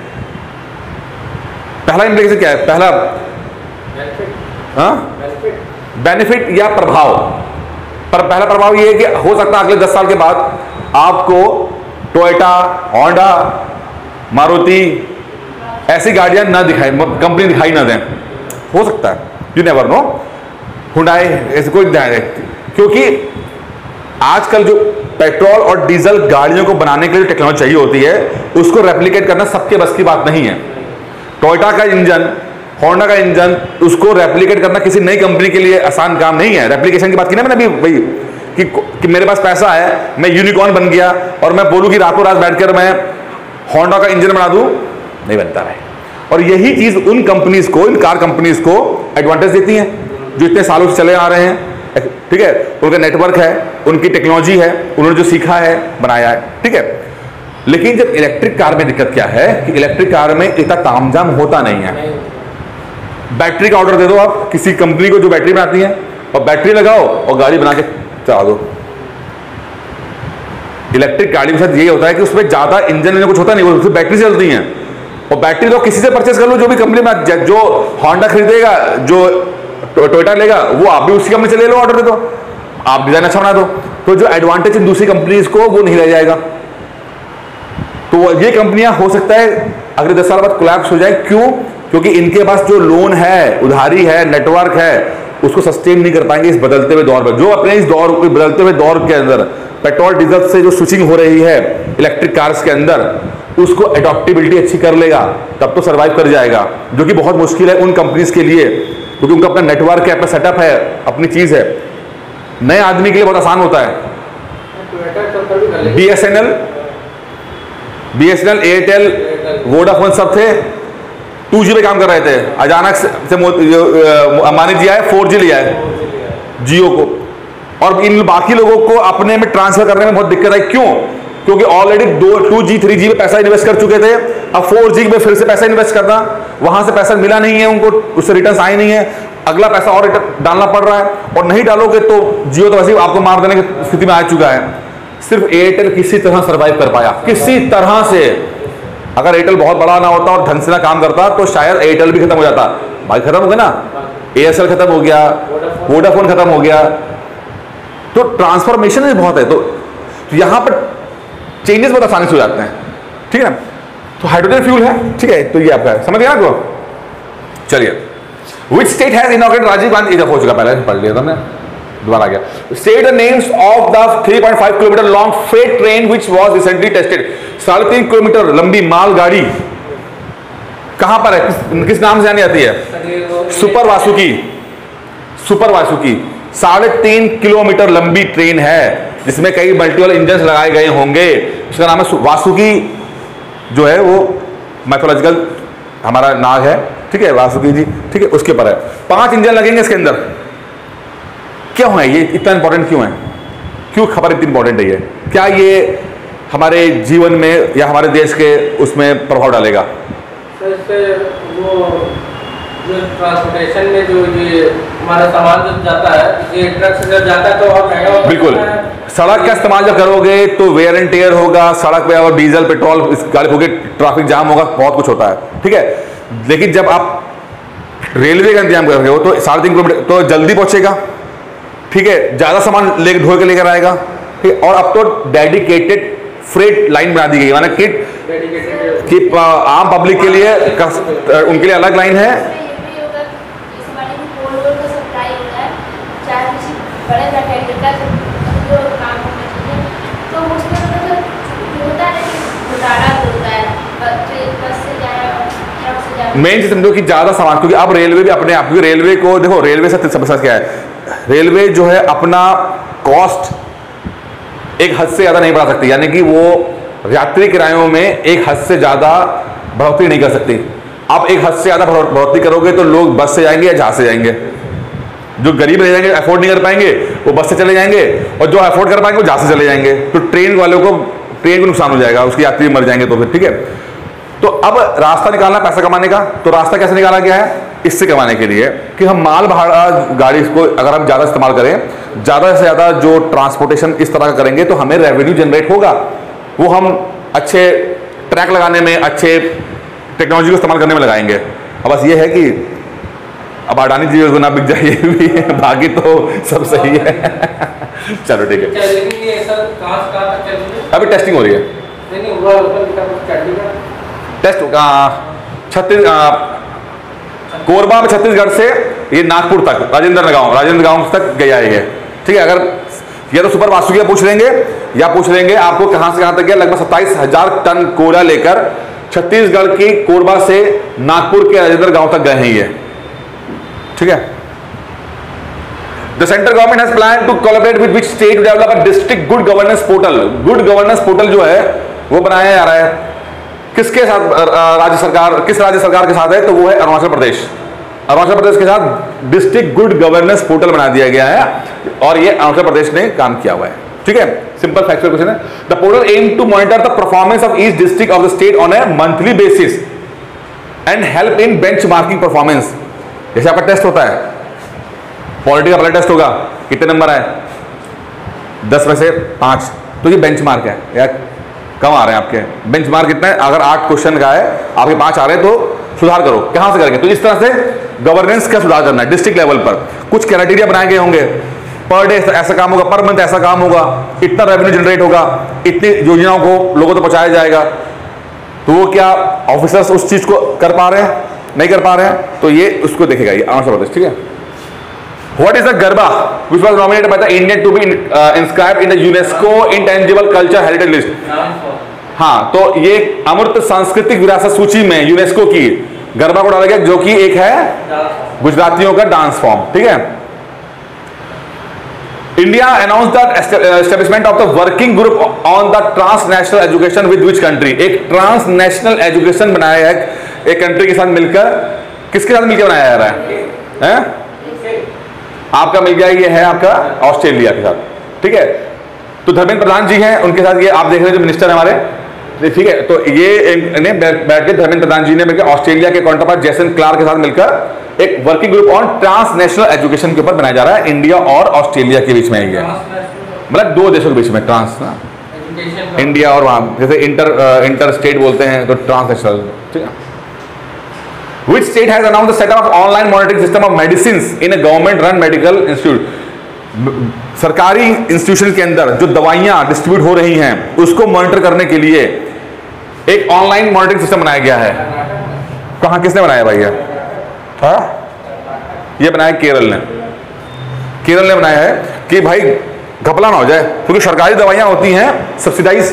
पहला इम्प्लीकेशन क्या है, पहला बेनिफिट या प्रभाव। पर पहला प्रभाव ये है कि हो सकता है अगले 10 साल के बाद आपको टोयोटा, होंडा, मारुति ऐसी गाड़ियां ना दिखाई, कंपनी दिखाई ना दें, हो सकता है, यू नेवर नो। हुंडई ऐसे कोई, क्योंकि आजकल जो पेट्रोल और डीजल गाड़ियों को बनाने के लिए टेक्नोलॉजी चाहिए होती है, उसको रेप्लिकेट करना सबके बस की बात नहीं है। टोयोटा का इंजन, होंडा का इंजन, उसको रेप्लिकेट करना किसी नई कंपनी के लिए आसान काम नहीं है। रेप्लिकेशन की बात की ना मैंने अभी भाई कि मेरे पास पैसा है, मैं यूनिकॉर्न बन गया और मैं बोलूं कि रातों रात बैठकर मैं होंडा का इंजन बना दूं, नहीं बनता है। और यही चीज उन कंपनीज को, इन कार कंपनीज को एडवांटेज देती है जो इतने सालों से चले आ रहे हैं, ठीक है, उनका नेटवर्क है, उनकी टेक्नोलॉजी है, उन्होंने जो सीखा है बनाया है, ठीक है। लेकिन जब इलेक्ट्रिक कार में दिक्कत क्या है कि इलेक्ट्रिक कार में इतना तामझाम होता नहीं है। बैटरी का ऑर्डर दे दो आप किसी कंपनी को जो बैटरी बनाती है, और बैटरी लगाओ और गाड़ी बना के चला दो। इलेक्ट्रिक गाड़ी के साथ यही होता है कि उसमें ज्यादा इंजन में कुछ होता नहीं, वो बैटरी से चलती है। और बैटरी तो किसी से परचेस कर लो, जो भी कंपनी में, जो होंडा खरीदेगा, जो टोयोटा लेगा, वो आप भी उसी कंपनी से ले लो, ऑर्डर दे दो, आप डिजाइन अच्छा बना दो, तो जो एडवांटेज इन दूसरी कंपनीज को वो नहीं रह जाएगा। तो ये कंपनियां हो सकता है अगले 10 साल बाद कोलैप्स हो जाए। क्यों? क्योंकि इनके पास जो लोन है, उधारी है, नेटवर्क है, उसको सस्टेन नहीं कर पाएंगे इस बदलते हुए दौर पर। जो अपने इस दौर, बदलते हुए दौर के अंदर पेट्रोल डीजल से जो स्विचिंग हो रही है इलेक्ट्रिक कार्स के अंदर, उसको एडॉप्टेबिलिटी अच्छी कर लेगा, तब तो सर्वाइव कर जाएगा, जो कि बहुत मुश्किल है उन कंपनीज के लिए, क्योंकि उनका अपना नेटवर्क है, अपना सेटअप है, अपनी चीज है। नए आदमी के लिए बहुत आसान होता है। बीएसएनएल, एयरटेल, वोडाफोन सब थे 2G पे काम कर रहे थे, अचानक से अंबानी जी आए, 4G लिया है जियो को, और इन बाकी लोगों को अपने में ट्रांसफर करने में बहुत दिक्कत आई। क्यों? क्योंकि ऑलरेडी 2G 3G पे पैसा इन्वेस्ट कर चुके थे, अब 4G में फिर से पैसा इन्वेस्ट करना, वहां से पैसा मिला नहीं है उनको, उससे रिटर्न आए नहीं है, अगला पैसा और डालना पड़ रहा है, और नहीं डालोगे तो जियो तो वैसे ही आपको मार देने की स्थिति में आ चुका है। सिर्फ एयरटेल किसी तरह सर्वाइव कर पाया, किसी तरह से। अगर एयरटेल बहुत बड़ा ना होता और ढंग से ना काम करता तो शायद एयरटेल भी खत्म हो जाता। भाई खत्म हो गया ना, एयरसेल खत्म हो गया, वोडाफोन खत्म हो गया, तो ट्रांसफॉर्मेशन भी बहुत है। तो यहां पर चेंजेस बहुत आसानी से हो जाते हैं, ठीक है ना। तो हाइड्रोजन फ्यूल है, ठीक है, तो ये आपका है, समझ गया ना आपको। चलिए, which state has inaugurated, Rajiv Gandhi, इधर हो चुका, पहले पढ़ लिया था हमने, दोबारा आ गया। State the names of the 3.5 kilometre long freight train which was recently tested. 3.5 kilometre लंबी माल गाड़ी कहां पर है, किस नाम से जानी जाती है? Super Vasuki. Super Vasuki 3.5 kilometre लंबी ट्रेन है जिसमें कई मल्टीपल इंजन लगाए गए होंगे, उसका नाम है वासुकी, जो है वो मैथोलॉजिकल हमारा नाग है, ठीक है, वासुकी जी, ठीक है, उसके ऊपर है। 5 इंजन लगेंगे इसके अंदर। क्यों है ये इतना इंपॉर्टेंट, क्यों है, क्यों खबर इतनी इंपॉर्टेंट है ये? क्या ये हमारे जीवन में या हमारे देश के उसमें प्रभाव डालेगा? सर इससे वो जो ट्रांसपोर्टेशन में जो ये हमारा सामान जो जाता है, ये ट्रक से जब जाता है तो और महंगा होता है। बिल्कुल, सड़क का इस्तेमाल जब करोगे तो वेयर एंड टेयर होगा, सड़क पे और डीजल पेट्रोल इस गाड़ी होगी, ट्रैफिक जाम होगा, बहुत कुछ होता है, ठीक है। लेकिन जब आप रेलवे का इंतजाम कर रहे हो तो 3.5 किलोमीटर तो जल्दी पहुंचेगा, ठीक है, ज्यादा सामान लेकर ढो के लेकर आएगा, ठीक है। और अब तो डेडिकेटेड फ्रेट लाइन बना दी गई, माना कि आम पब्लिक के लिए उनके लिए अलग लाइन है। मेन चीज समझो कि ज्यादा सामान, क्योंकि अब रेलवे भी अपने आप, क्योंकि रेलवे को देखो, रेलवे से समस्या क्या है, रेलवे जो है अपना कॉस्ट एक हद से ज्यादा नहीं बढ़ा सकती, यानी कि वो यात्री किरायों में एक हद से ज्यादा बढ़ोतरी नहीं कर सकती। आप एक हद से ज्यादा बढ़ोतरी करोगे तो लोग बस से जाएंगे या जहाज से जाएंगे। जो गरीब रह जाएंगे, अफोर्ड नहीं कर पाएंगे, वो बस से चले जाएंगे, और जो अफोर्ड कर पाएंगे वो जहाज से चले जाएंगे। तो ट्रेन वालों को, ट्रेन को नुकसान हो जाएगा, उसके यात्री मर जाएंगे तो फिर, ठीक है। तो अब रास्ता निकालना पैसा कमाने का, तो रास्ता कैसे निकाला गया है? इससे कमाने के लिए कि हम माल भाड़ा गाड़ी को अगर हम ज़्यादा इस्तेमाल करें, ज़्यादा से ज़्यादा जो ट्रांसपोर्टेशन इस तरह का करेंगे तो हमें रेवेन्यू जनरेट होगा। वो हम अच्छे ट्रैक लगाने में, अच्छे टेक्नोलॉजी को इस्तेमाल करने में लगाएंगे। अब बस ये है कि अब अडानी जी को ना बिक जाए, ये भी है, बाकी तो सब सही है। चलो ठीक है। अभी टेस्टिंग हो रही है, टेस्ट होगा कोरबा में, छत्तीसगढ़ से ये नागपुर तक, राजेंद्र गांव तक गया है ये, ठीक है। अगर ये तो सुपर वासुकी पूछ लेंगे या पूछ लेंगे आपको कहां से कहां तक गया, लगभग 27,000 टन कोयला लेकर छत्तीसगढ़ की कोरबा से नागपुर के राजेंद्र गांव तक गए हैं ये, ठीक है। The central government has planned to collaborate with which state to develop a district good governance portal. Good governance portal जो है वो बनाया जा रहा है, किसके साथ? राज्य सरकार, किस राज्य सरकार के साथ है? तो वो है अरुणाचल प्रदेश। अरुणाचल प्रदेश के साथ डिस्ट्रिक्ट गुड गवर्नेंस पोर्टल बना दिया गया है, और ये अरुणाचल प्रदेश ने काम किया हुआ है, ठीक है। सिंपल फैक्चुअल क्वेश्चन है। The portal aim to monitor the performance of each district of the state on a monthly basis and help in benchmarking performance. जैसे आपका टेस्ट होता है, पॉलिटी का पहला टेस्ट होगा, कितने नंबर आए? 10 में से 5, तो ये बेंचमार्क है, या कम आ रहे हैं आपके बेंचमार्क कितना है? अगर 8 क्वेश्चन का है, आपके 5 आ रहे हैं तो सुधार करो, कहां से करेंगे? तो इस तरह से गवर्नेंस का सुधार करना है डिस्ट्रिक्ट लेवल पर। कुछ क्राइटेरिया बनाए गए होंगे, पर डे ऐसा काम होगा, पर मंथ ऐसा काम होगा, इतना रेवेन्यू जनरेट होगा, इतनी योजनाओं को लोगों तक पहुंचाया जाएगा। तो वो क्या ऑफिसर्स उस चीज को कर पा रहे हैं, नहीं कर पा रहे हैं? तो ये उसको देखेगा ये अरुणाचल प्रदेश, ठीक है। What is the Garba, which was nominated by the Indian to be inscribed in the UNESCO Intangible Culture Heritage List? हाँ, तो ये अमूर्त सांस्कृतिक विरासत सूची में यूनेस्को की गरबा को डाला गया, जो कि एक है गुजरातियों का डांस फॉर्म, ठीक है। India announce the establishment of the working group on the transnational education with which country. एक ट्रांसनेशनल एजुकेशन बनाया है एक कंट्री के साथ मिलकर। किसके साथ मिलकर बनाया जा रहा है? आपका मिल गया, ये है आपका ऑस्ट्रेलिया के साथ, ठीक है। तो धर्मेंद्र प्रधान जी हैं, उनके साथ ये आप देख रहे हैं जो मिनिस्टर है हमारे, ठीक है। तो ये बैठ के धर्मेंद्र प्रधान जी ने मिलकर ऑस्ट्रेलिया के काउंटरपार्ट जैसन क्लार्क के साथ मिलकर एक working group on transnational education के ऊपर बनाया जा रहा है। इंडिया और ऑस्ट्रेलिया के बीच में है, मतलब 2 देशों के बीच में ट्रांस ना, इंडिया और वहां जैसे इंटर स्टेट बोलते हैं तो ट्रांसनेशनल, ठीक है। Which state has announced the setup of online monitoring system of medicines in a government-run medical institute? सरकारी इंस्टीट्यूशन के अंदर जो दवाइयां डिस्ट्रीब्यूट हो रही हैं उसको मॉनिटर करने के लिए एक ऑनलाइन मॉनिटरिंग सिस्टम बनाया गया है। कहां, किसने बनाया भाई? ये बनाया केरल ने। केरल ने बनाया है कि भाई घपला ना हो जाए, क्योंकि सरकारी दवाइयां होती हैं सब्सिडाइज।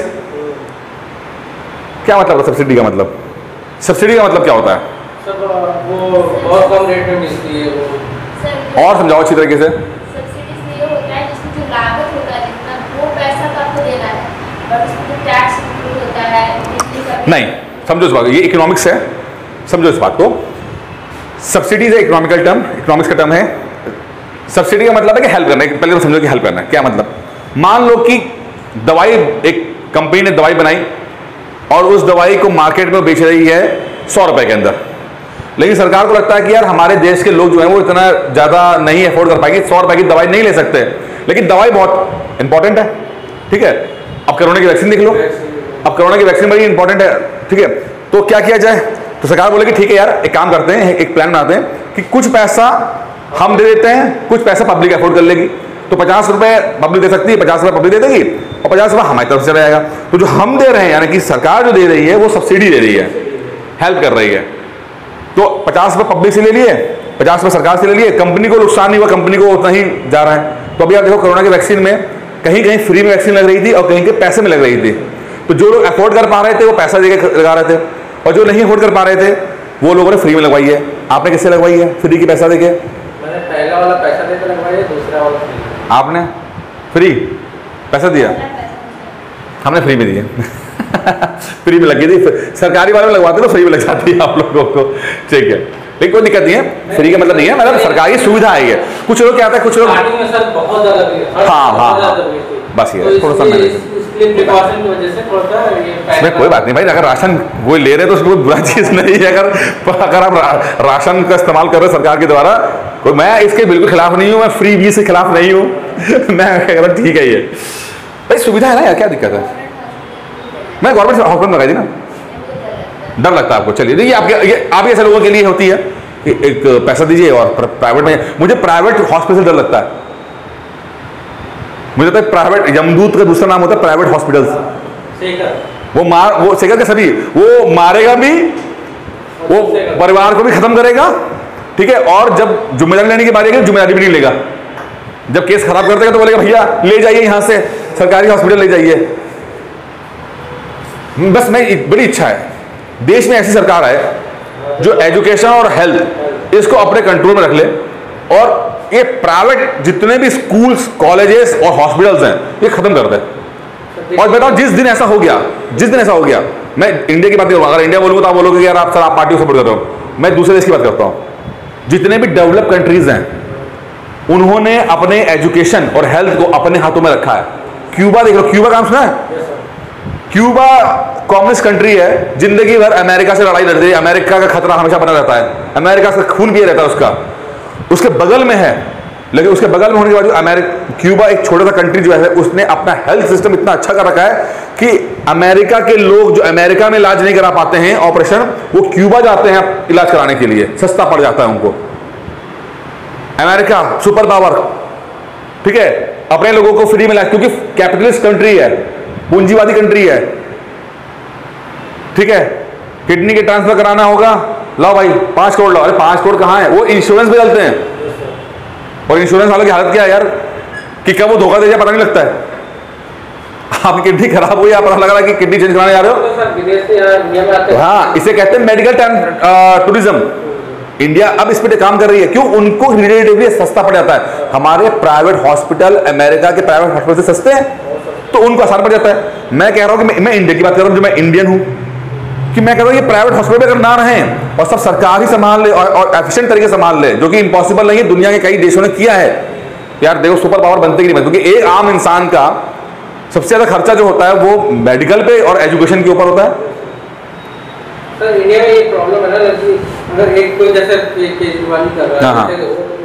क्या मतलब है सब्सिडी का मतलब? सब्सिडी का मतलब क्या होता है? वो बहुत कम रेट में मिलती है वो। और समझाओ अच्छी तरीके से। सब्सिडी से ये होता है जिसमें जो लागत होता है जितना, वो पैसा तो आपको देना है, बट उसमें जो टैक्स होता है, बिजली का नहीं, समझो इस बात, ये इकोनॉमिक्स है, समझो इस बात को। सब्सिडीज है इकोनॉमिकल टर्म, इकोनॉमिक्स का टर्म है। सब्सिडी का मतलब है कि हेल्प करना, पहले तो समझो कि हेल्प करना है क्या मतलब। मान लो कि दवाई, एक कंपनी ने दवाई बनाई और उस दवाई को मार्केट में बेच रही है 100 रुपए के अंदर, लेकिन सरकार को लगता है कि यार हमारे देश के लोग जो है वो इतना ज्यादा नहीं अफोर्ड कर पाएंगे, 100 रुपए की दवाई नहीं ले सकते, लेकिन दवाई बहुत इंपॉर्टेंट है, ठीक है। अब कोरोना की वैक्सीन देख लो, अब कोरोना की वैक्सीन बड़ी इंपॉर्टेंट है, ठीक है। तो क्या किया जाए, तो सरकार बोलेगी ठीक है यार एक काम करते हैं, एक प्लान बनाते हैं कि कुछ पैसा हम दे देते हैं, कुछ पैसा पब्लिक अफोर्ड कर लेगी। तो 50 रुपए पब्लिक दे सकती है, 50 रुपए पब्लिक दे देगी और 50 रुपए हमारी तरफ से चला जाएगा। तो जो हम दे रहे हैं यानी कि सरकार जो दे रही है वो सब्सिडी दे रही है, हेल्प कर रही है। तो 50 रुपए पब्लिक से ले लिए, 50 रुपए सरकार से ले लिए, कंपनी को नुकसान नहीं हुआ, कंपनी को उतना ही जा रहा है। तो अभी आप देखो कोरोना की वैक्सीन में कहीं कहीं फ्री में वैक्सीन लग रही थी और कहीं के पैसे में लग रही थी। तो जो लोग अफोर्ड कर पा रहे थे वो पैसा देकर लगा रहे थे, और जो नहीं अफोर्ड कर पा रहे थे वो लोगों ने फ्री में लगवाई है। आपने किससे लगवाई है फ्री की पैसा देके? मैंने पहला वाला पैसा देकर लगवाई है, दूसरा वाला फ्री। आपने फ्री पैसा दिया? हमने फ्री में दिया फ्री में लगी थी, सरकारी वाले में लगवाते तो फ्री में लग जाती है आप लोगों को, ठीक है। लेकिन कोई दिक्कत नहीं है, फ्री का मतलब नहीं है, मतलब सरकारी सुविधा है ये। कुछ लोग क्या आता है, कुछ लोग स्टार्टिंग में सर बहुत ज्यादा भीड़, हाँ, बस ये थोड़ा सा इसलिए प्रिकॉशन की वजह से थोड़ा सा ये कोई बात नहीं भाई, अगर राशन वो ले रहे तो उसमें कोई बुरा चीज़ नहीं है। अगर आप राशन का इस्तेमाल कर रहे सरकार के द्वारा, कोई मैं इसके बिल्कुल खिलाफ नहीं हूँ, मैं फ्री भी से खिलाफ नहीं हूँ मैं कह रहा ठीक है ये भाई सुविधा है ना यार, क्या दिक्कत है। मैं गवर्नमेंट हॉस्पिटल में लगाई थी ना, डर लगता है आपको। चलिए देखिए आप ऐसे लोगों के लिए होती है कि एक पैसा दीजिए और प्राइवेट में, मुझे प्राइवेट हॉस्पिटल से डर लगता है। मुझे लगता है प्राइवेट, यमदूत का दूसरा नाम होता है प्राइवेट हॉस्पिटल्स। वो सेकर के सभी, वो मारेगा भी, वो परिवार को भी खत्म करेगा, ठीक है। और जब जिम्मेदारी लेने की बारी आएगी जिम्मेदारी भी नहीं लेगा। जब केस खराब कर देगा तो बोलेगा भैया ले जाइए यहां से, सरकारी हॉस्पिटल ले जाइए। बस मैं बड़ी इच्छा है देश में ऐसी सरकार आए जो एजुकेशन और हेल्थ इसको अपने कंट्रोल में रख ले, और ये प्राइवेट जितने भी स्कूल्स, कॉलेजेस और हॉस्पिटल्स हैं ये खत्म कर दे। और बताओ जिस दिन ऐसा हो गया, मैं इंडिया की बात नहीं करूंगा, अगर इंडिया बोलूंगा तो आप बोलोगे यार आप सर आप पार्टी को सपोर्ट कर रहे हो। मैं दूसरे देश की बात करता हूं। जितने भी डेवलप कंट्रीज हैं उन्होंने अपने एजुकेशन और हेल्थ को अपने हाथों में रखा है। क्यूबा देख लो, क्यूबा काम सुना है? क्यूबा कम्युनिस्ट कंट्री है, जिंदगी भर अमेरिका से लड़ाई लड़ रही है, अमेरिका का खतरा हमेशा बना रहता है, अमेरिका से खून पिया रहता है उसके बगल में है, लेकिन उसके बगल में होने के बाद क्यूबा एक छोटा सा कंट्री जो है उसने अपना हेल्थ सिस्टम इतना अच्छा कर रखा है कि अमेरिका के लोग जो अमेरिका में इलाज नहीं करा पाते हैं ऑपरेशन, वो क्यूबा जाते हैं इलाज कराने के लिए, सस्ता पड़ जाता है उनको। अमेरिका सुपर पावर, ठीक है, अपने लोगों को फ्री में इलाज, क्योंकि कैपिटलिस्ट कंट्री है, पूंजीवादी कंट्री है, ठीक है। किडनी के ट्रांसफर कराना होगा, लाओ भाई 5 करोड़ लाओ। अरे 5 करोड़ कहाँ है, वो इंश्योरेंस पे चलते हैं, और इंश्योरेंस वालों की हालत क्या है यार कि कब वो धोखा दे जाए पता नहीं लगता है। आपकी किडनी खराब हुई, आप पता लग रहा है कि किडनी चेंज कराने जा रहे हो, हाँ, इसे कहते हैं मेडिकल टूरिज्म। इंडिया अब इस पे काम कर रही है, क्यों? उनको रिलेटिवली सस्ता पड़ जाता है। हमारे प्राइवेट हॉस्पिटल अमेरिका के प्राइवेट हॉस्पिटल से सस्ते हैं, तो उनको आसान पड़ जाता है। मैं कह रहा हूं कि मैं इंडिया की बात कर रहा हूं, जो मैं इंडियन हूं, कि मैं कह रहा हूं ये प्राइवेट हॉस्पिटल अगर ना रहे और सब सरकार ही संभाल ले और एफिशिएंट तरीके से संभाल ले, जो कि इम्पॉसिबल नहीं है, दुनिया के कई देशों ने किया है। यार देखो सुपर पावर बनते कि नहीं बनते, क्योंकि एक आम इंसान का सबसे ज्यादा खर्चा जो होता है वो मेडिकल पे और एजुकेशन के ऊपर होता है। सर इंडिया में ये प्रॉब्लम है ना कि अगर एक कोई जैसे केजरीवाल कर रहा है,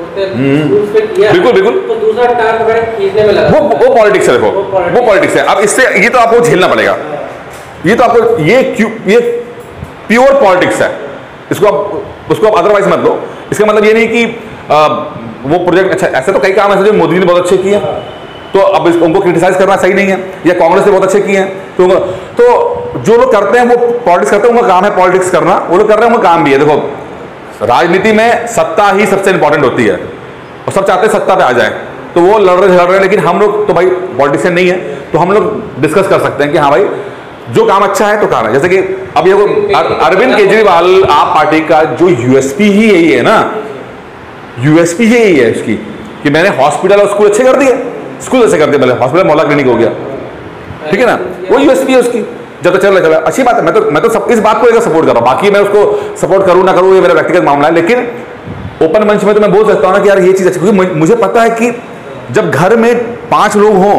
बिल्कुल तो दूसरा टारगेट खींचने में लगा, वो पॉलिटिक्स है। देखो वो पॉलिटिक्स है। अब इससे ये तो आपको झेलना पड़ेगा, ये तो आपको ये प्योर पॉलिटिक्स है, उसको आप अदरवाइज मत लो। इसका मतलब ये नहीं कि वो प्रोजेक्ट अच्छा, ऐसे तो कई काम ऐसे जो मोदी ने बहुत अच्छे किए हैं, तो अब उनको क्रिटिसाइज करना सही नहीं है, या कांग्रेस ने बहुत अच्छे किए हैं, तो जो लोग करते हैं वो पॉलिटिक्स करते हैं, उनका काम है पॉलिटिक्स करना, वो लोग कर रहे हैं, उनका काम भी है। देखो राजनीति में सत्ता ही सबसे इंपॉर्टेंट होती है, और सब चाहते हैं सत्ता पे आ जाए, तो वो लड़ रहे हैं, लेकिन हम लोग तो भाई पॉलिटिशियन नहीं है, तो हम लोग डिस्कस कर सकते हैं कि हाँ भाई जो काम अच्छा है तो काम है। जैसे कि अब ये अरविंद केजरीवाल आप पार्टी का जो यूएसपी ही यही है ना, यूएसपी ही यही है उसकी, कि मैंने हॉस्पिटल और स्कूल अच्छे कर दिए, स्कूल अच्छे कर दिए, मतलब हॉस्पिटल मोहल्ला क्लिनिक हो गया, ठीक है ना, वो यूएसपी है उसकी। जब तक चल रहा है अच्छी बात है। मैं तो सब इस बात को लेकर सपोर्ट कर रहा हूं, बाकी मैं उसको सपोर्ट करूं ना करूं ये मेरा व्यक्तिगत मामला है, लेकिन ओपन मंच में तो मैं बोल सकता हूं ना कि यार ये चीज अच्छी, क्योंकि मुझे पता है कि जब घर में 5 लोग हों,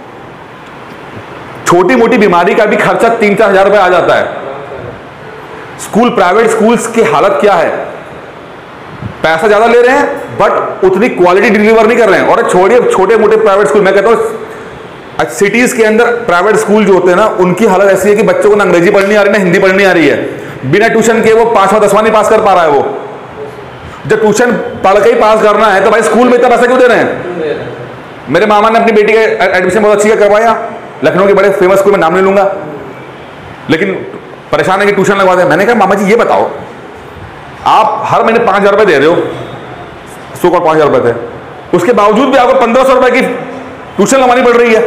छोटी मोटी बीमारी का भी खर्चा 3-4 हजार रुपए आ जाता है। स्कूल, प्राइवेट स्कूल्स की हालत क्या है, पैसा ज्यादा ले रहे हैं बट उतनी क्वालिटी डिलीवर नहीं कर रहे हैं। और छोड़िए छोटे मोटे प्राइवेट स्कूल, मैं कहता हूं सिटीज के अंदर प्राइवेट स्कूल जो होते हैं ना, उनकी हालत ऐसी है कि बच्चों को ना अंग्रेजी पढ़नी आ रही है ना हिंदी पढ़नी आ रही है। बिना ट्यूशन के वो 5वां 10वां नहीं पास कर पा रहा है। वो जब ट्यूशन पढ़ के ही पास करना है तो भाई स्कूल में इतना पैसा क्यों दे रहे हैं? मेरे मामा ने अपनी बेटी का एडमिशन बहुत अच्छी करवाया, लखनऊ के बड़े फेमस स्कूल में, नाम नहीं लूंगा, लेकिन परेशान है कि ट्यूशन लगवा दे। मैंने कहा मामा जी ये बताओ, आप हर महीने 5,000 रुपए दे रहे हो, 100 का 5,000 रुपए थे, उसके बावजूद भी आपको 1,500 रुपए की ट्यूशन लगवानी पड़ रही है,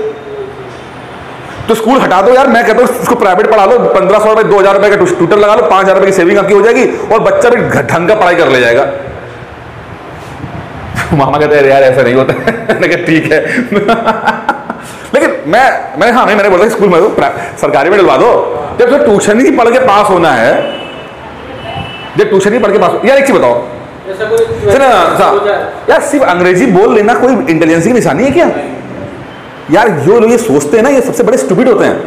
तो स्कूल हटा दो यार। मैं कहता हूं इसको प्राइवेट पढ़ा लो, 1,500 रुपए 2,000 रुपए का ट्यूटर लगा लो, 5,000 रुपए की सेविंग आपकी हो जाएगी और बच्चा भी ढंग का पढ़ाई कर ले जाएगा। मामा कहते हैं यार ऐसा नहीं होता है। ठीक है लेकिन मैंने बोला स्कूल में तो सरकारी में डलवा दो। जब तो ट्यूशन ही पढ़ के पास होना है, जब ट्यूशन ही पढ़ के पास, यार एक चीज बताओ यार, सिर्फ अंग्रेजी बोल लेना कोई इंटेलिजेंस की निशानी है क्या यार? जो लोग ये सोचते हैं ना, ये सबसे बड़े स्टूपिड होते हैं।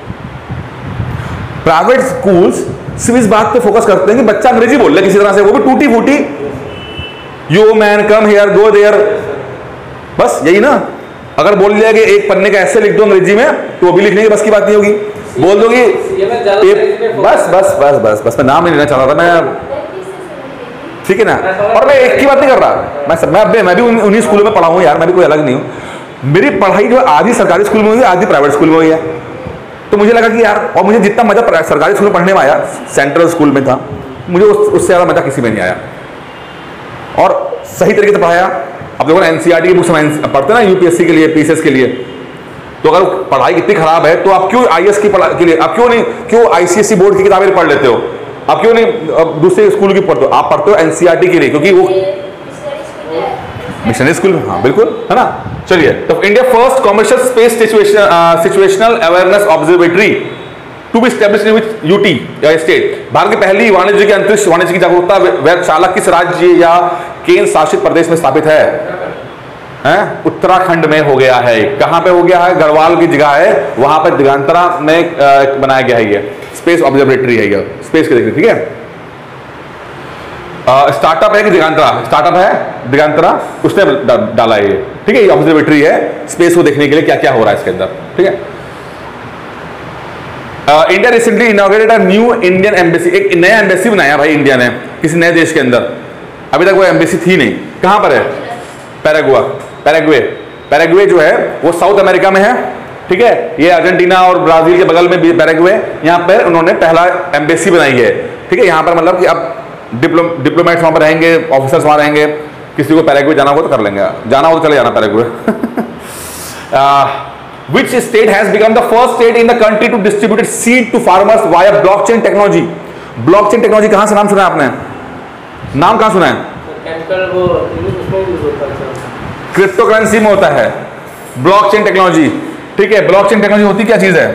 प्राइवेट स्कूल्स सिर्फ इस बात पे फोकस करते हैं कि बच्चा अंग्रेजी बोल ले किसी तरह से, वो भी टूटी फूटी, yo man come here go there, बस यही ना। अगर बोल लिया कि एक पन्ने का ऐसे लिख दो अंग्रेजी में, तो वो भी लिखने की बस की बात नहीं होगी। बोल दोगी बस बस बस बस बस, मैं नाम नहीं लेना चाह रहा था मैं, ठीक है ना। और मैं एक की बात नहीं कर रहा, मैं भी उन्हीं स्कूलों में पढ़ा हूं यार, मैं भी कोई अलग नहीं हूं। मेरी पढ़ाई जो आधी सरकारी स्कूल में हुई है, आधी प्राइवेट स्कूल में हुई है। तो मुझे लगा कि यार, और मुझे जितना मजा सरकारी स्कूल में पढ़ने में आया, सेंट्रल स्कूल में था, मुझे उससे ज्यादा मजा किसी में नहीं आया। और सही तरीके से पढ़ाया। अब देखो ना एनसीईआरटी की बुक्स हम पढ़ते हैं ना यूपीएससी के लिए, पीसीएस के लिए, तो अगर पढ़ाई इतनी खराब है तो आप क्यों आईएएस की पढ़ाई के लिए, आप क्यों आईसीएसई बोर्ड की किताबें पढ़ लेते हो? आप क्यों नहीं दूसरे स्कूल की पढ़ते हो? आप पढ़ते हो एनसीईआरटी के लिए, क्योंकि वो मिशनरी स्कूल, हाँ बिल्कुल है ना। चलिए, तो India first commercial space situational awareness observatory to be established with UT state. Bharat की पहली वाणिज्य की अंतरिक्ष वाणिज्य की जागरूकता वेधशाला किस राज्य या केंद्र शासित प्रदेश में स्थापित है? उत्तराखंड में हो गया है। कहां पे हो गया है? गढ़वाल की जगह है, वहां पर दिगंतरा में बनाया गया है। ये स्पेस ऑब्जर्वेटरी है, ये स्पेस के देखिए, ठीक है। स्टार्टअप है कि दिगंतरा, स्टार्टअप है दिगंतरा, उसने डाला है ये, ठीक है। ये ऑब्जर्वेटरी है स्पेस को देखने के लिए क्या क्या हो रहा है इसके अंदर, ठीक है। India recently inaugurated a new Indian embassy, एक नया एम्बेसी बनाया भाई इंडिया ने किसी नए देश के अंदर। अभी तक वो एम्बेसी थी नहीं। कहां पर है? पैराग्वे जो है वो साउथ अमेरिका में है, ठीक है। ये अर्जेंटीना और ब्राजील के बगल में पैराग्वे, यहाँ पर उन्होंने पहला एम्बेसी बनाई है, ठीक है। यहाँ पर मतलब कि अब डिप्लोमेट्स वहां पर रहेंगे, ऑफिसर्स वहां रहेंगे। किसी को पैराग्वे जाना हो तो कर लेंगे, जाना हो तो चले जाना Paraguay. Which state has become the first state in the country to distribute seed to farmers via blockchain technology? Blockchain technology कहां से नाम सुना है आपने? नाम कहां सुना है? क्रिप्टो करेंसी में होता है ब्लॉकचेन टेक्नोलॉजी, ठीक है। ब्लॉकचेन टेक्नोलॉजी होती क्या चीज है?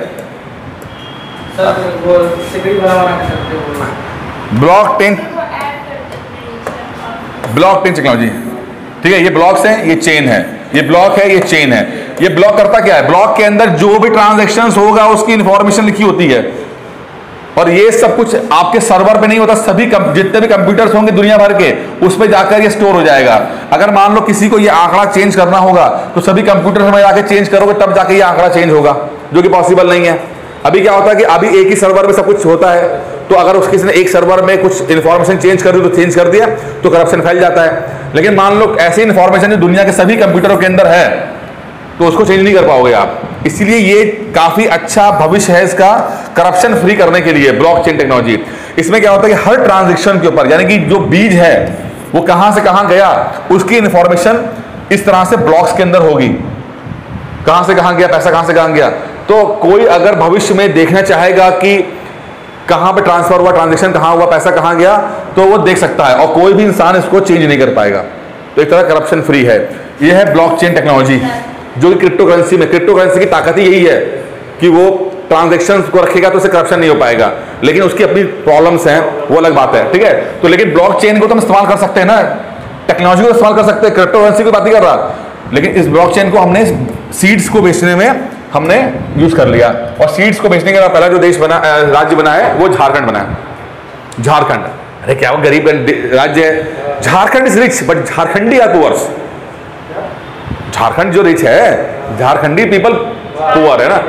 ब्लॉकचेन टेक्नोलॉजी, ठीक है। ये ब्लॉक्स हैं, ये चेन है, ये ब्लॉक है, ये चेन है। ये ब्लॉक करता क्या है? ब्लॉक के अंदर जो भी ट्रांजैक्शंस होगा उसकी इंफॉर्मेशन लिखी होती है, और ये सब कुछ आपके सर्वर पे नहीं होता। सभी जितने भी कंप्यूटर्स होंगे दुनिया भर के, उस पे जाकर ये स्टोर हो जाएगा। अगर मान लो किसी को ये आंकड़ा चेंज करना होगा तो सभी कंप्यूटर में जाके चेंज करोगे, तब जाके ये आंकड़ा चेंज होगा, जो कि पॉसिबल नहीं है। अभी क्या होता है कि अभी एक ही सर्वर में सब कुछ होता है, तो अगर उस किसी ने एक सर्वर में कुछ इन्फॉर्मेशन चेंज कर दी तो चेंज कर दिया तो करप्शन फैल जाता है। लेकिन मान लो ऐसी इन्फॉर्मेशन जो दुनिया के सभी कंप्यूटरों के अंदर है तो उसको चेंज नहीं कर पाओगे आप। इसीलिए ये काफी अच्छा भविष्य है इसका करप्शन फ्री करने के लिए, ब्लॉकचेन टेक्नोलॉजी। इसमें क्या होता है कि हर ट्रांजैक्शन के ऊपर, यानी कि जो बीज है वो कहां से कहां गया, उसकी इंफॉर्मेशन इस तरह से ब्लॉक्स के अंदर होगी। कहां से कहां गया पैसा, कहां से कहां गया। तो कोई अगर भविष्य में देखना चाहेगा कि कहां पे ट्रांसफर हुआ, ट्रांजैक्शन कहां हुआ, पैसा कहां गया, तो वो देख सकता है, और कोई भी इंसान इसको चेंज नहीं कर पाएगा। तो एक तरह करप्शन फ्री है। यह है ब्लॉकचेन टेक्नोलॉजी, जो कि क्रिप्टो करेंसी में, क्रिप्टो करेंसी की ताकत ही यही है कि वो ट्रांजैक्शंस को रखेगा तो उससे करप्शन नहीं हो पाएगा, लेकिन उसकी अपनी प्रॉब्लम्स हैं, वो अलग बात है, ठीक है। तो लेकिन ब्लॉकचेन को तो हम इस्तेमाल कर सकते हैं ना, टेक्नोलॉजी को इस्तेमाल कर सकते हैं, क्रिप्टो करेंसी की बात नहीं कर रहा, लेकिन इस ब्लॉकचेन को हमने सीड्स को बेचने में हमने यूज कर लिया। और सीड्स को बेचने का पहला जो देश बना, राज्य बना है वो झारखंड बना है। झारखंड, अरे क्या वो गरीब राज्य है? Jharkhand is rich but Jharkhandi are poors. Jharkhand जो रिच है, झारखंडी पीपल पुअर है ना।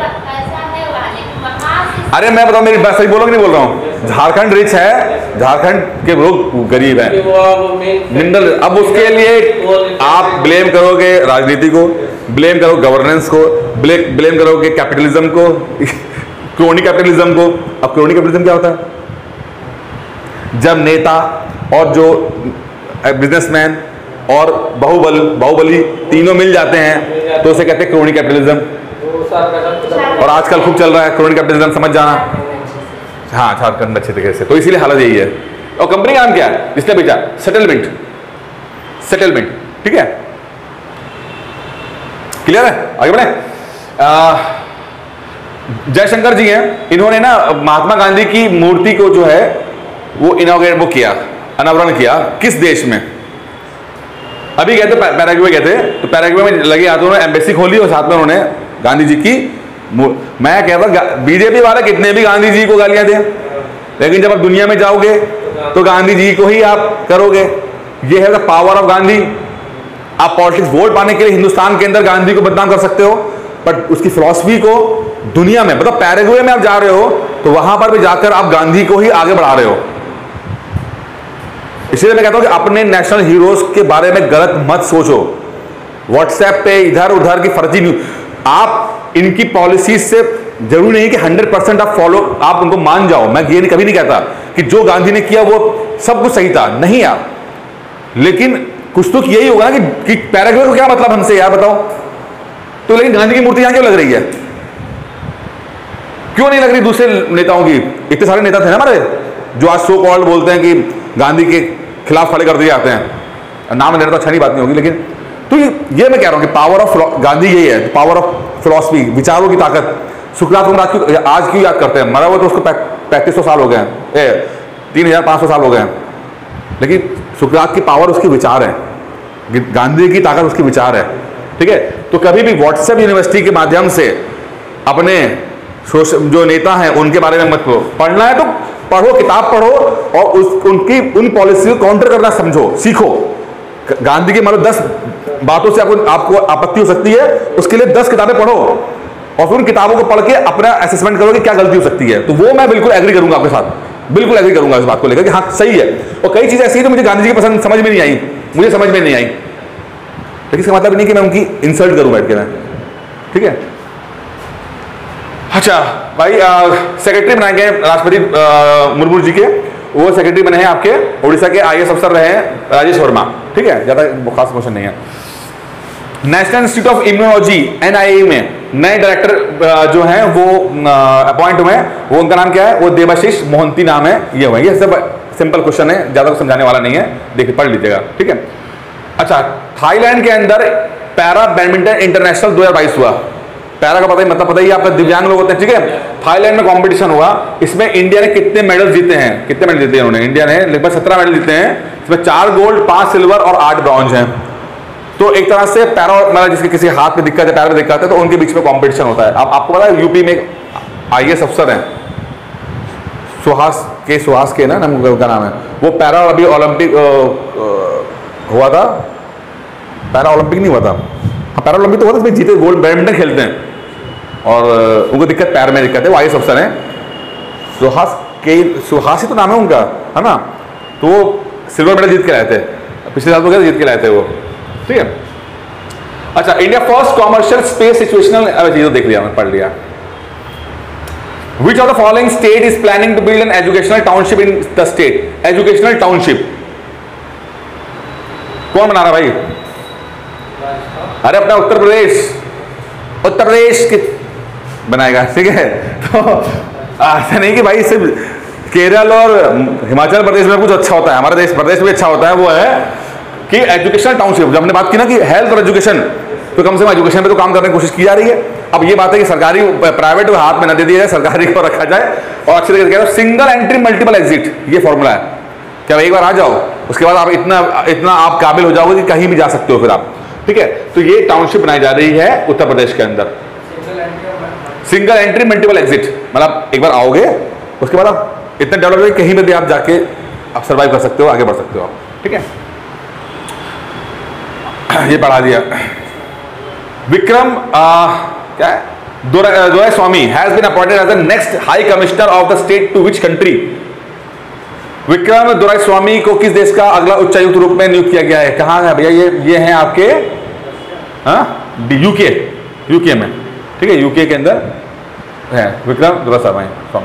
अरे मैं बताऊं, मेरी बात सही बोलो कि नहीं बोल रहा हूं? झारखंड रिच है, झारखंड के लोग गरीब हैं, मिनरल। अब उसके लिए आप ब्लेम करोगे राजनीति को, ब्लेम करो गवर्नेंस को, ब्लेम करोगे कैपिटलिज्म को, क्रोनी कैपिटलिज्म को। अब क्रोनी कैपिटलिज्म क्या होता है? जब नेता और जो बिजनेसमैन और बाहुबली तीनों मिल जाते हैं तो उसे कहते हैं क्रोनी कैपिटलिज्म। और आजकल खूब चल रहा है क्रोनी कैपिटलिज्म, समझ जाना। हाँ, झारखंड अच्छे तरीके से, तो इसीलिए हालत यही है। और कंपनी का नाम क्या है जिसने बेचा? सेटलमेंट, ठीक है, क्लियर है? आगे बढ़े। जयशंकर जी हैं, इन्होंने ना महात्मा गांधी की मूर्ति को जो है वो अनावरण किया। किस देश में? अभी गए थे पैराग्वे गए थे, तो पैराग्वे में लगे हाथों उन्होंने एम्बेसी खोली और साथ में उन्होंने गांधी जी की। मैं कहता बीजेपी वाले कितने भी गांधी जी को गालियां दें, लेकिन जब आप दुनिया में जाओगे तो गांधी जी को ही आप करोगे। ये है द पावर ऑफ गांधी। आप पॉलिटिक्स वोट पाने के लिए हिंदुस्तान के अंदर गांधी को बदनाम कर सकते हो, बट उसकी फिलॉसफी को दुनिया में, मतलब पैराग्वे में आप जा रहे हो तो वहां पर भी जाकर आप गांधी को ही आगे बढ़ा रहे हो। इसलिए मैं कहता हूं कि अपने नेशनल हीरोज के बारे में गलत मत सोचो। व्हाट्सएप पे इधर उधर की फर्जी न्यूज, आप इनकी पॉलिसीज से जरूरी नहीं कि 100% आप उनको मान जाओ। मैं ये कभी नहीं कहता कि जो गांधी ने किया वो सब कुछ सही था, नहीं यार, लेकिन कुछ तो यही होगा ना कि पैराग्वे को क्या मतलब हमसे, यार बताओ तो। लेकिन गांधी की मूर्ति यहां क्यों लग रही है? क्यों नहीं लग रही दूसरे नेताओं की? इतने सारे नेता थे ना हमारे जो आज सो कॉल्ड बोलते हैं कि गांधी के खिलाफ खड़े कर दिए जाते हैं। नाम लेना तो अच्छा नहीं बात नहीं होगी, लेकिन तो ये मैं कह रहा हूं कि पावर ऑफ गांधी यही है, पावर ऑफ फिलॉसफी, विचारों की ताकत। सुकरात को आज क्यों याद करते हैं? मरा हुआ तो उसको 3500 साल हो गए हैं, 3500 साल हो गए हैं, लेकिन सुकरात की पावर उसके विचार है, गांधी की ताकत उसके विचार है, ठीक है। तो कभी भी व्हाट्सएप यूनिवर्सिटी के माध्यम से अपने जो नेता हैं उनके बारे में मत पढ़ना है तो पढ़ो, किताब पढ़ो और उन पॉलिसी को काउंटर करना समझो, सीखो। गांधी की मतलब 10 बातों से आपको आपत्ति हो सकती है, उसके लिए 10 किताबें पढ़ो और फिर उन किताबों को पढ़ के अपना असेसमेंट करो कि क्या गलती हो सकती है। तो वो मैं बिल्कुल एग्री करूंगा आपके साथ, बिल्कुल एग्री करूंगा इस बात को लेकर कि हाँ सही है। और कई चीजें ऐसी है तो मुझे गांधी जी की पसंद समझ में नहीं आई, मुझे समझ में नहीं आई, लेकिन इसका मतलब नहीं कि मैं उनकी इंसल्ट करूं बैठ के मैं, ठीक है। अच्छा भाई, सेक्रेटरी बनाए गए राष्ट्रपति मुर्मू जी के, वो सेक्रेटरी बने हैं आपके उड़ीसा के IAS अफसर रहे हैं राजेश वर्मा, ठीक है, ज्यादा खास क्वेश्चन नहीं है। National institute of immunology NIA में नए डायरेक्टर जो हैं वो अपॉइंट हुए हैं, वो उनका नाम क्या है? वो देवाशीष मोहंती नाम है। ये हुए, ये सब सिंपल क्वेश्चन है, ज्यादा समझाने वाला नहीं है, देखिए पढ़ लीजिएगा, ठीक है। अच्छा, थाईलैंड के अंदर पैरा बैडमिंटन इंटरनेशनल 2022 हुआ। पैरा का पता ही मतलब पता ही आपका, दिव्यांग लोग होते हैं, ठीक है। थाईलैंड में कंपटीशन हुआ, इसमें इंडिया ने कितने मेडल जीते हैं? कितने मेडल जीते हैं उन्होंने? इंडिया ने लगभग 17 मेडल जीते हैं, इसमें 4 गोल्ड, 5 सिल्वर और 8 ब्रॉन्ज हैं। तो एक तरह से पैरा, मतलब जिसके किसी हाथ में दिक्कत है, पैर में दिक्कत है, तो उनके बीच में कंपटीशन होता है। अब आपको पता है यूपी में IAS अफसर हैं, सुहास के ना नाम का नाम है, वो पैरा अभी ओलंपिक हुआ था, पैरा ओलंपिक नहीं हुआ था, पैरा ओलंपिक तो हुआ था, इसमें जीते, गोल्ड, बैडमिंटन खेलते हैं और उनको दिक्कत पैर में दिक्कत है, वो IAS अफसर हैं, सुहास ही तो नाम है उनका, है ना। तो वो सिल्वर मेडल जीत के लाए थे, पिछले साल वगैरह जीत के लाए थे वो, ठीक है। अच्छा, India first commercial space situational, चीजों देख लिया, मैं पढ़ लिया। Which of the following state is planning to build an educational township in the state? Educational township कौन बना रहा भाई? अरे अपना उत्तर प्रदेश की बनाएगा, ठीक है। तो ऐसा नहीं कि भाई सिर्फ केरल और हिमाचल प्रदेश में कुछ अच्छा होता है, हमारे प्रदेश में अच्छा होता है। वो है कि एजुकेशनल टाउनशिप, जब हमने बात की ना कि हेल्थ और एजुकेशन, तो तो कम से कम एजुकेशन पे तो काम करने की कोशिश की जा रही है। अब ये बात है कि सरकारी प्राइवेट हाथ में न दे दिया जाए, सरकारी को रखा जाए और अच्छे तरीके से सिंगल एंट्री मल्टीपल एग्जिट, ये फॉर्मूला है। क्या एक बार आ जाओ उसके बाद आप इतना आप काबिल हो जाओगे कि कहीं भी जा सकते हो फिर आप, ठीक है। तो ये टाउनशिप बनाई जा रही है उत्तर प्रदेश के अंदर, सिंगल एंट्री मल्टीपल एग्जिट, मतलब एक बार आओगे उसके बाद आप इतना डेवलप हो कहीं पे भी आप जाके आप सर्वाइव कर सकते हो, आगे बढ़ सकते हो आप, ठीक है। ये पढ़ा दिया। विक्रम क्या है, Doraiswamy has been appointed as the next high commissioner of the state to which country. Vikram Doraiswamy को किस देश का अगला उच्चायुक्त रूप में नियुक्त किया गया है? कहाँ है भैया? ये हैं आपके यूके में, ठीक है, यूके के अंदर है Vikram Doraiswamy.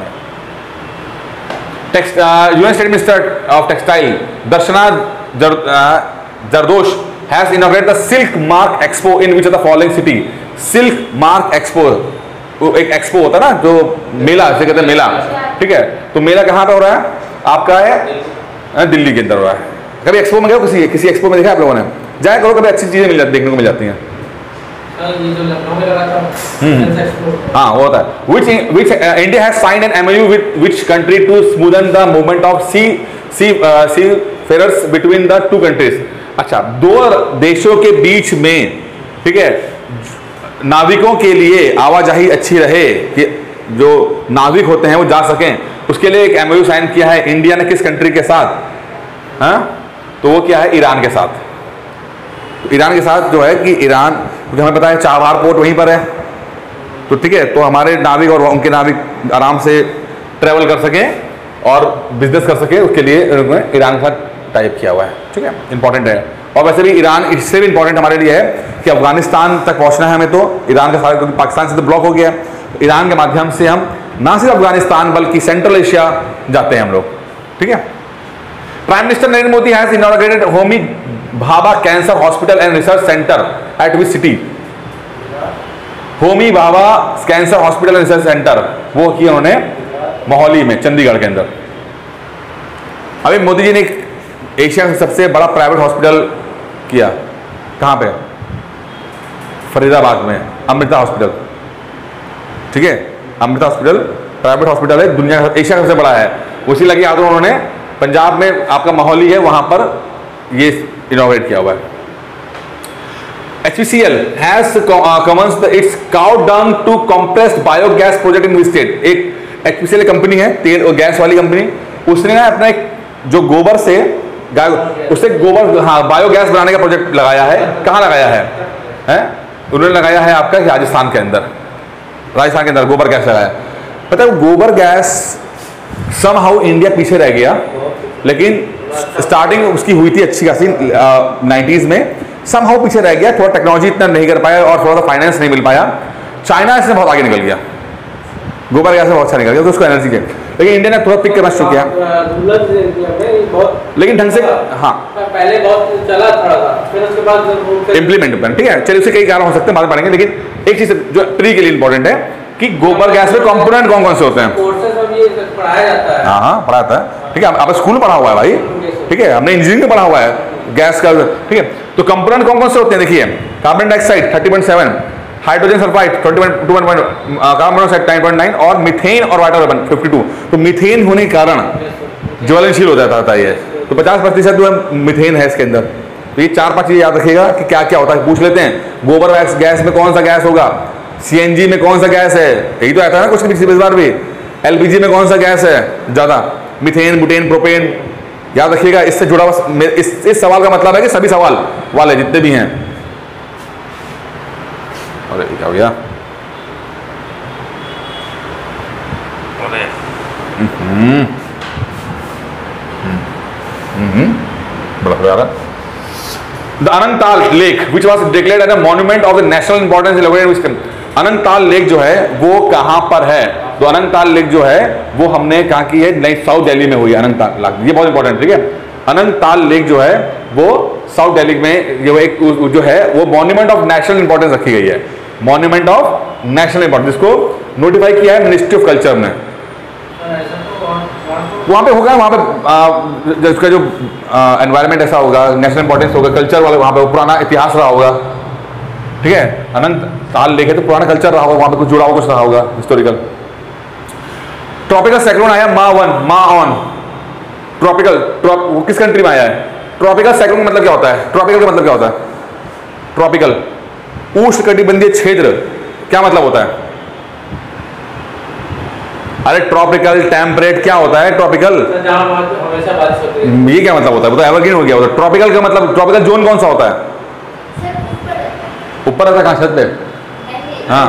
UN state minister of textile Darshana Jardosh has inaugurated the Silk Mark Expo in which of the following city? Silk Mark Expo, एक एक्सपो होता है ना जो मेला, जिसे कहते हैं मेला, ठीक है। तो मेला कहाँ पे हो रहा है आपका? है दिल्ली के अंदर हो रहा है। कभी एक्सपो में गए? किसी एक्सपो में देखा आप लोगों ने? जाया करो, कभी अच्छी चीजें देखने को मिल जाती हैं। हाँ वो होता है। Which India has signed an MOU with which country to smoothen the movement of seafarers between the two countries? अच्छा, दो देशों के बीच में, ठीक है, नाविकों के लिए आवाजाही अच्छी रहे कि जो नाविक होते हैं वो जा सकें, उसके लिए एक MOU साइन किया है इंडिया ने। किस कंट्री के साथ? हाँ, तो वो क्या है? ईरान के साथ। तो ईरान के साथ जो है कि ईरान, क्योंकि हमें पता है चाबहार पोर्ट वहीं पर है, तो ठीक है, तो हमारे नाविक और उनके नाविक आराम से ट्रेवल कर सकें और बिजनेस कर सके, उसके लिए ईरान के साथ टाइप किया हुआ है, ठीक है, इंपॉर्टेंट है। और वैसे भी ईरान इससे भी इंपॉर्टेंट हमारे लिए है कि अफगानिस्तान तक पहुंचना है हमें, तो ईरान के साथ, क्योंकि पाकिस्तान से तो ब्लॉक हो गया, तो ईरान के माध्यम से हम ना सिर्फ अफगानिस्तान बल्कि सेंट्रल एशिया जाते हैं हम लोग, ठीक है। Prime minister Narendra Modi has inaugurated Homi Bhabha cancer hospital and research centre at which city? Homi Bhabha cancer hospital and research centre वो किया उन्होंने मोहाली में, चंडीगढ़ के अंदर। अभी मोदी जी ने एशिया का सबसे बड़ा प्राइवेट हॉस्पिटल किया, कहाँ पे? फरीदाबाद में, अमृता हॉस्पिटल, ठीक है। अमृता हॉस्पिटल प्राइवेट हॉस्पिटल है, दुनिया का एशिया का सबसे बड़ा है। उसी लगे याद उन्होंने पंजाब में आपका मोहाली है, वहां पर ये इनॉग्रेट किया हुआ है। HPCL has commenced its cow dung to compressed biogas project in which state? एक HPCL कंपनी है, तेल और गैस वाली कंपनी, उसने ना अपना एक जो गोबर से उससे गोबर, हाँ, बायोगैस बनाने का प्रोजेक्ट लगाया है। कहाँ लगाया है? उन्होंने लगाया है आपका राजस्थान के अंदर, गोबर गैस लगाया। पता है गोबर गैस समहाउ इंडिया पीछे रह गया, लेकिन स्टार्टिंग उसकी हुई थी अच्छी खासी 90s में, समहाउ पीछे रह गया, थोड़ा टेक्नोलॉजी इतना नहीं कर पाया और थोड़ा सा फाइनेंस नहीं मिल पाया। चाइना इससे बहुत आगे निकल गया, गोबर गैस से बहुत अच्छा निकल गया, तो उसको एनर्जी के, लेकिन इंडिया ने थोड़ा पिक करना शुरू किया, लेकिन ढंग से, हाँ, पहले बहुत चला थोड़ा सा, फिर उसके बाद इम्प्लीमेंट, ठीक है। चलिए उससे कई कारण हो सकते हैं, बाद में पढ़ेंगे, लेकिन एक चीज जो प्री के लिए इंपॉर्टेंट है कि गोबर गैस में कंपोनेंट कौन कौन से होते हैं? कोर्सेज में भी पढ़ाया जाता है। हाँ पढ़ाता है, ठीक है, आप स्कूल में पढ़ा हुआ है भाई, ठीक है, हमने इंजीनियरिंग में पढ़ा हुआ है गैस का, ठीक है। तो कंपोनेंट कौन कौन से होते हैं? देखिए, carbon dioxide 30.7, hydrogen sulphide 22.1, carbon monoxide 9.9 और मीथेन और वाटर वेपन 52। तो मीथेन होने के कारण ज्वलनशील हो जाता है ये, तो 50% जो है मीथेन है इसके अंदर। तो ये 4-5 चीजें याद रखिएगा कि क्या क्या होता है, पूछ लेते हैं। गोबर गैस में कौन सा गैस होगा? CNG में कौन सा गैस है? यही तो आता है ना कुछ पिछली बार भी। LPG में कौन सा गैस है ज्यादा? मीथेन, बुटेन, प्रोपेन, याद रखिएगा। इससे जुड़ा हुआ इस सवाल का मतलब है कि सभी सवाल वाले जितने भी हैं। अरे क्या हो गया? बड़ा The Anantatal lake which was declared as a monument of the national importance in which Anantatal lake जो है वो कहाँ पर है? तो अनंतताल लेक जो है वो हमने कहा कि है नई साउथ दिल्ली में हुई है अनंतताल, ये बहुत इंपॉर्टेंट, ठीक है। अनंतताल लेक जो है वो साउथ दिल्ली में जो एक जो है वो मॉन्यूमेंट ऑफ नेशनल इंपॉर्टेंस रखी गई है, मॉन्यूमेंट ऑफ नेशनल इंपॉर्टेंस, जिसको नोटिफाई किया है मिनिस्ट्री ऑफ कल्चर ने। वहाँ पे होगा, वहाँ पे उसका जो एनवायरनमेंट ऐसा होगा, नेशनल इंपॉर्टेंस होगा, कल्चर वाले वहाँ पे पुराना इतिहास रहा होगा, ठीक है, अनंत काल लेके तो पुराना कल्चर रहा होगा, वहां पे कुछ जुड़ा हुआ कुछ रहा होगा हिस्टोरिकल। ट्रॉपिकल साइक्लोन आया मा वन मा ऑन, ट्रॉपिकल वो किस कंट्री में आया है? ट्रॉपिकल साइक्लोन का मतलब क्या होता है? ट्रॉपिकल का मतलब क्या होता है? ट्रॉपिकल उष्णकटिबंधीय क्षेत्र, क्या मतलब होता है? अरे ट्रॉपिकल टेम्परेट क्या होता है? ट्रॉपिकल हमेशा बारिश होती है। ये क्या मतलब होता है? एवरग्रीन हो गया। ट्रॉपिकल का मतलब, ट्रॉपिकल जोन कौन सा होता है? ऊपर रहता है कहाँ? छत पे? हाँ,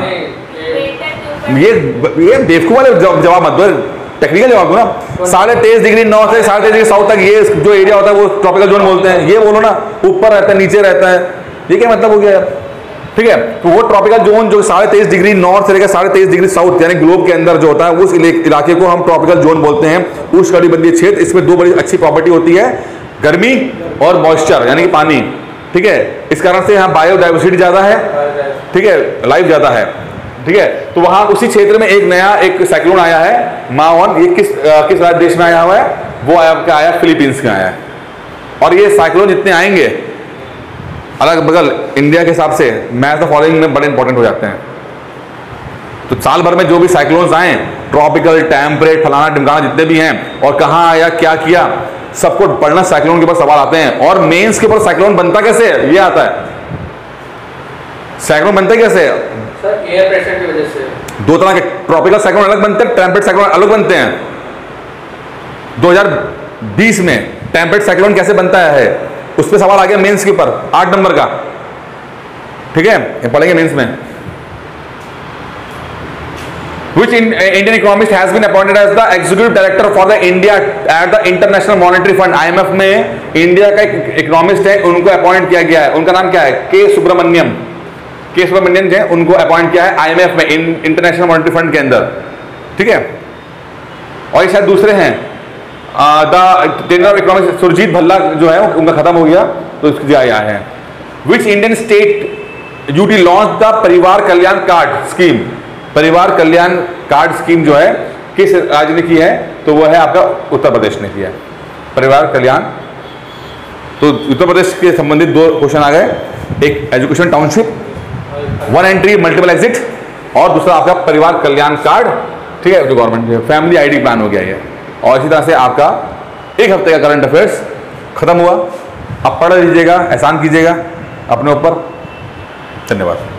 ये बेवकूफ वाले जवाब मत दो, टेक्निकल जवाब दो ना। 23.5 डिग्री नॉर्थ से 23.5 डिग्री साउथ तक ये जो एरिया होता है वो ट्रॉपिकल जोन बोलते हैं। ये बोलो ना, ऊपर रहता है नीचे रहता है, ये क्या मतलब हो गया यार? ठीक है, तो वो ट्रॉपिकल जोन जो 23.5 डिग्री नॉर्थ से लेकर 23.5 डिग्री साउथ यानी ग्लोब के अंदर जो होता है उस इलाके को हम ट्रॉपिकल जोन बोलते हैं, उष्णकटिबंधीय क्षेत्र। इसमें दो बड़ी अच्छी प्रॉपर्टी होती है, गर्मी और मॉइस्चर यानी कि पानी। ठीक है, इस कारण से यहाँ बायोडाइवर्सिटी ज्यादा है, ठीक है, लाइफ ज्यादा है। ठीक है, तो वहां उसी क्षेत्र में एक नया एक साइक्लोन आया है माओन। ये किस राज्य देश में आया हुआ है? वो आया फिलीपींस में आया है। और ये साइक्लोन जितने आएंगे अलग बगल इंडिया के हिसाब से मैच द फॉलोइंग में बड़े इंपॉर्टेंट हो जाते हैं। तो साल भर में जो भी साइक्लोन्स आए, ट्रॉपिकल, टेम्परेट, फलाना ढिमकाना जितने भी हैं, और कहाँ आया, क्या किया, सबको पढ़ना। साइक्लोन के ऊपर सवाल आते हैं। और मेंस के ऊपर साइक्लोन बनता कैसे है ये आता है। साइक्लोन बनता कैसे? सर एयर प्रेशर की वजह से। दो तरह के ट्रॉपिकल साइक्लोन अलग बनते हैं, टेम्परेट साइक्लोन अलग बनते हैं। 2020 में टेम्परेट साइक्लोन कैसे बनता है उस पर सवाल आ गया मेंस के ऊपर, 8 नंबर का। ठीक है, ये पढ़ेंगे मेंस में। Which Indian economist has been appointed as the executive director for the India at the International Monetary Fund IMF में इंडिया का एक इकोनॉमिस्ट है, उनको अपॉइंट किया गया है। उनका नाम क्या है? के सुब्रमण्यम जो है उनको अपॉइंट किया है IMF में, इंटरनेशनल मॉनेटरी फंड के अंदर। ठीक है, और ये शायद दूसरे हैं the tenor of economics Surjit Bhalla जो है उनका खत्म हो गया तो उसकी जगह आया है। Which Indian state UT launch the Parivar Kalyan card scheme? परिवार कल्याण कार्ड स्कीम जो है किस राज्य ने की है? तो वो है आपका उत्तर प्रदेश ने किया है परिवार कल्याण। तो उत्तर प्रदेश के संबंधित दो क्वेश्चन आ गए, एक education township, 1 entry multiple exit, और दूसरा आपका परिवार कल्याण कार्ड। ठीक है, जो गवर्नमेंट फैमिली आईडी प्लान हो गया ये। और इसी तरह से आपका एक हफ्ते का करंट अफेयर्स खत्म हुआ। अब पढ़ लीजिएगा, एहसान कीजिएगा अपने ऊपर। धन्यवाद।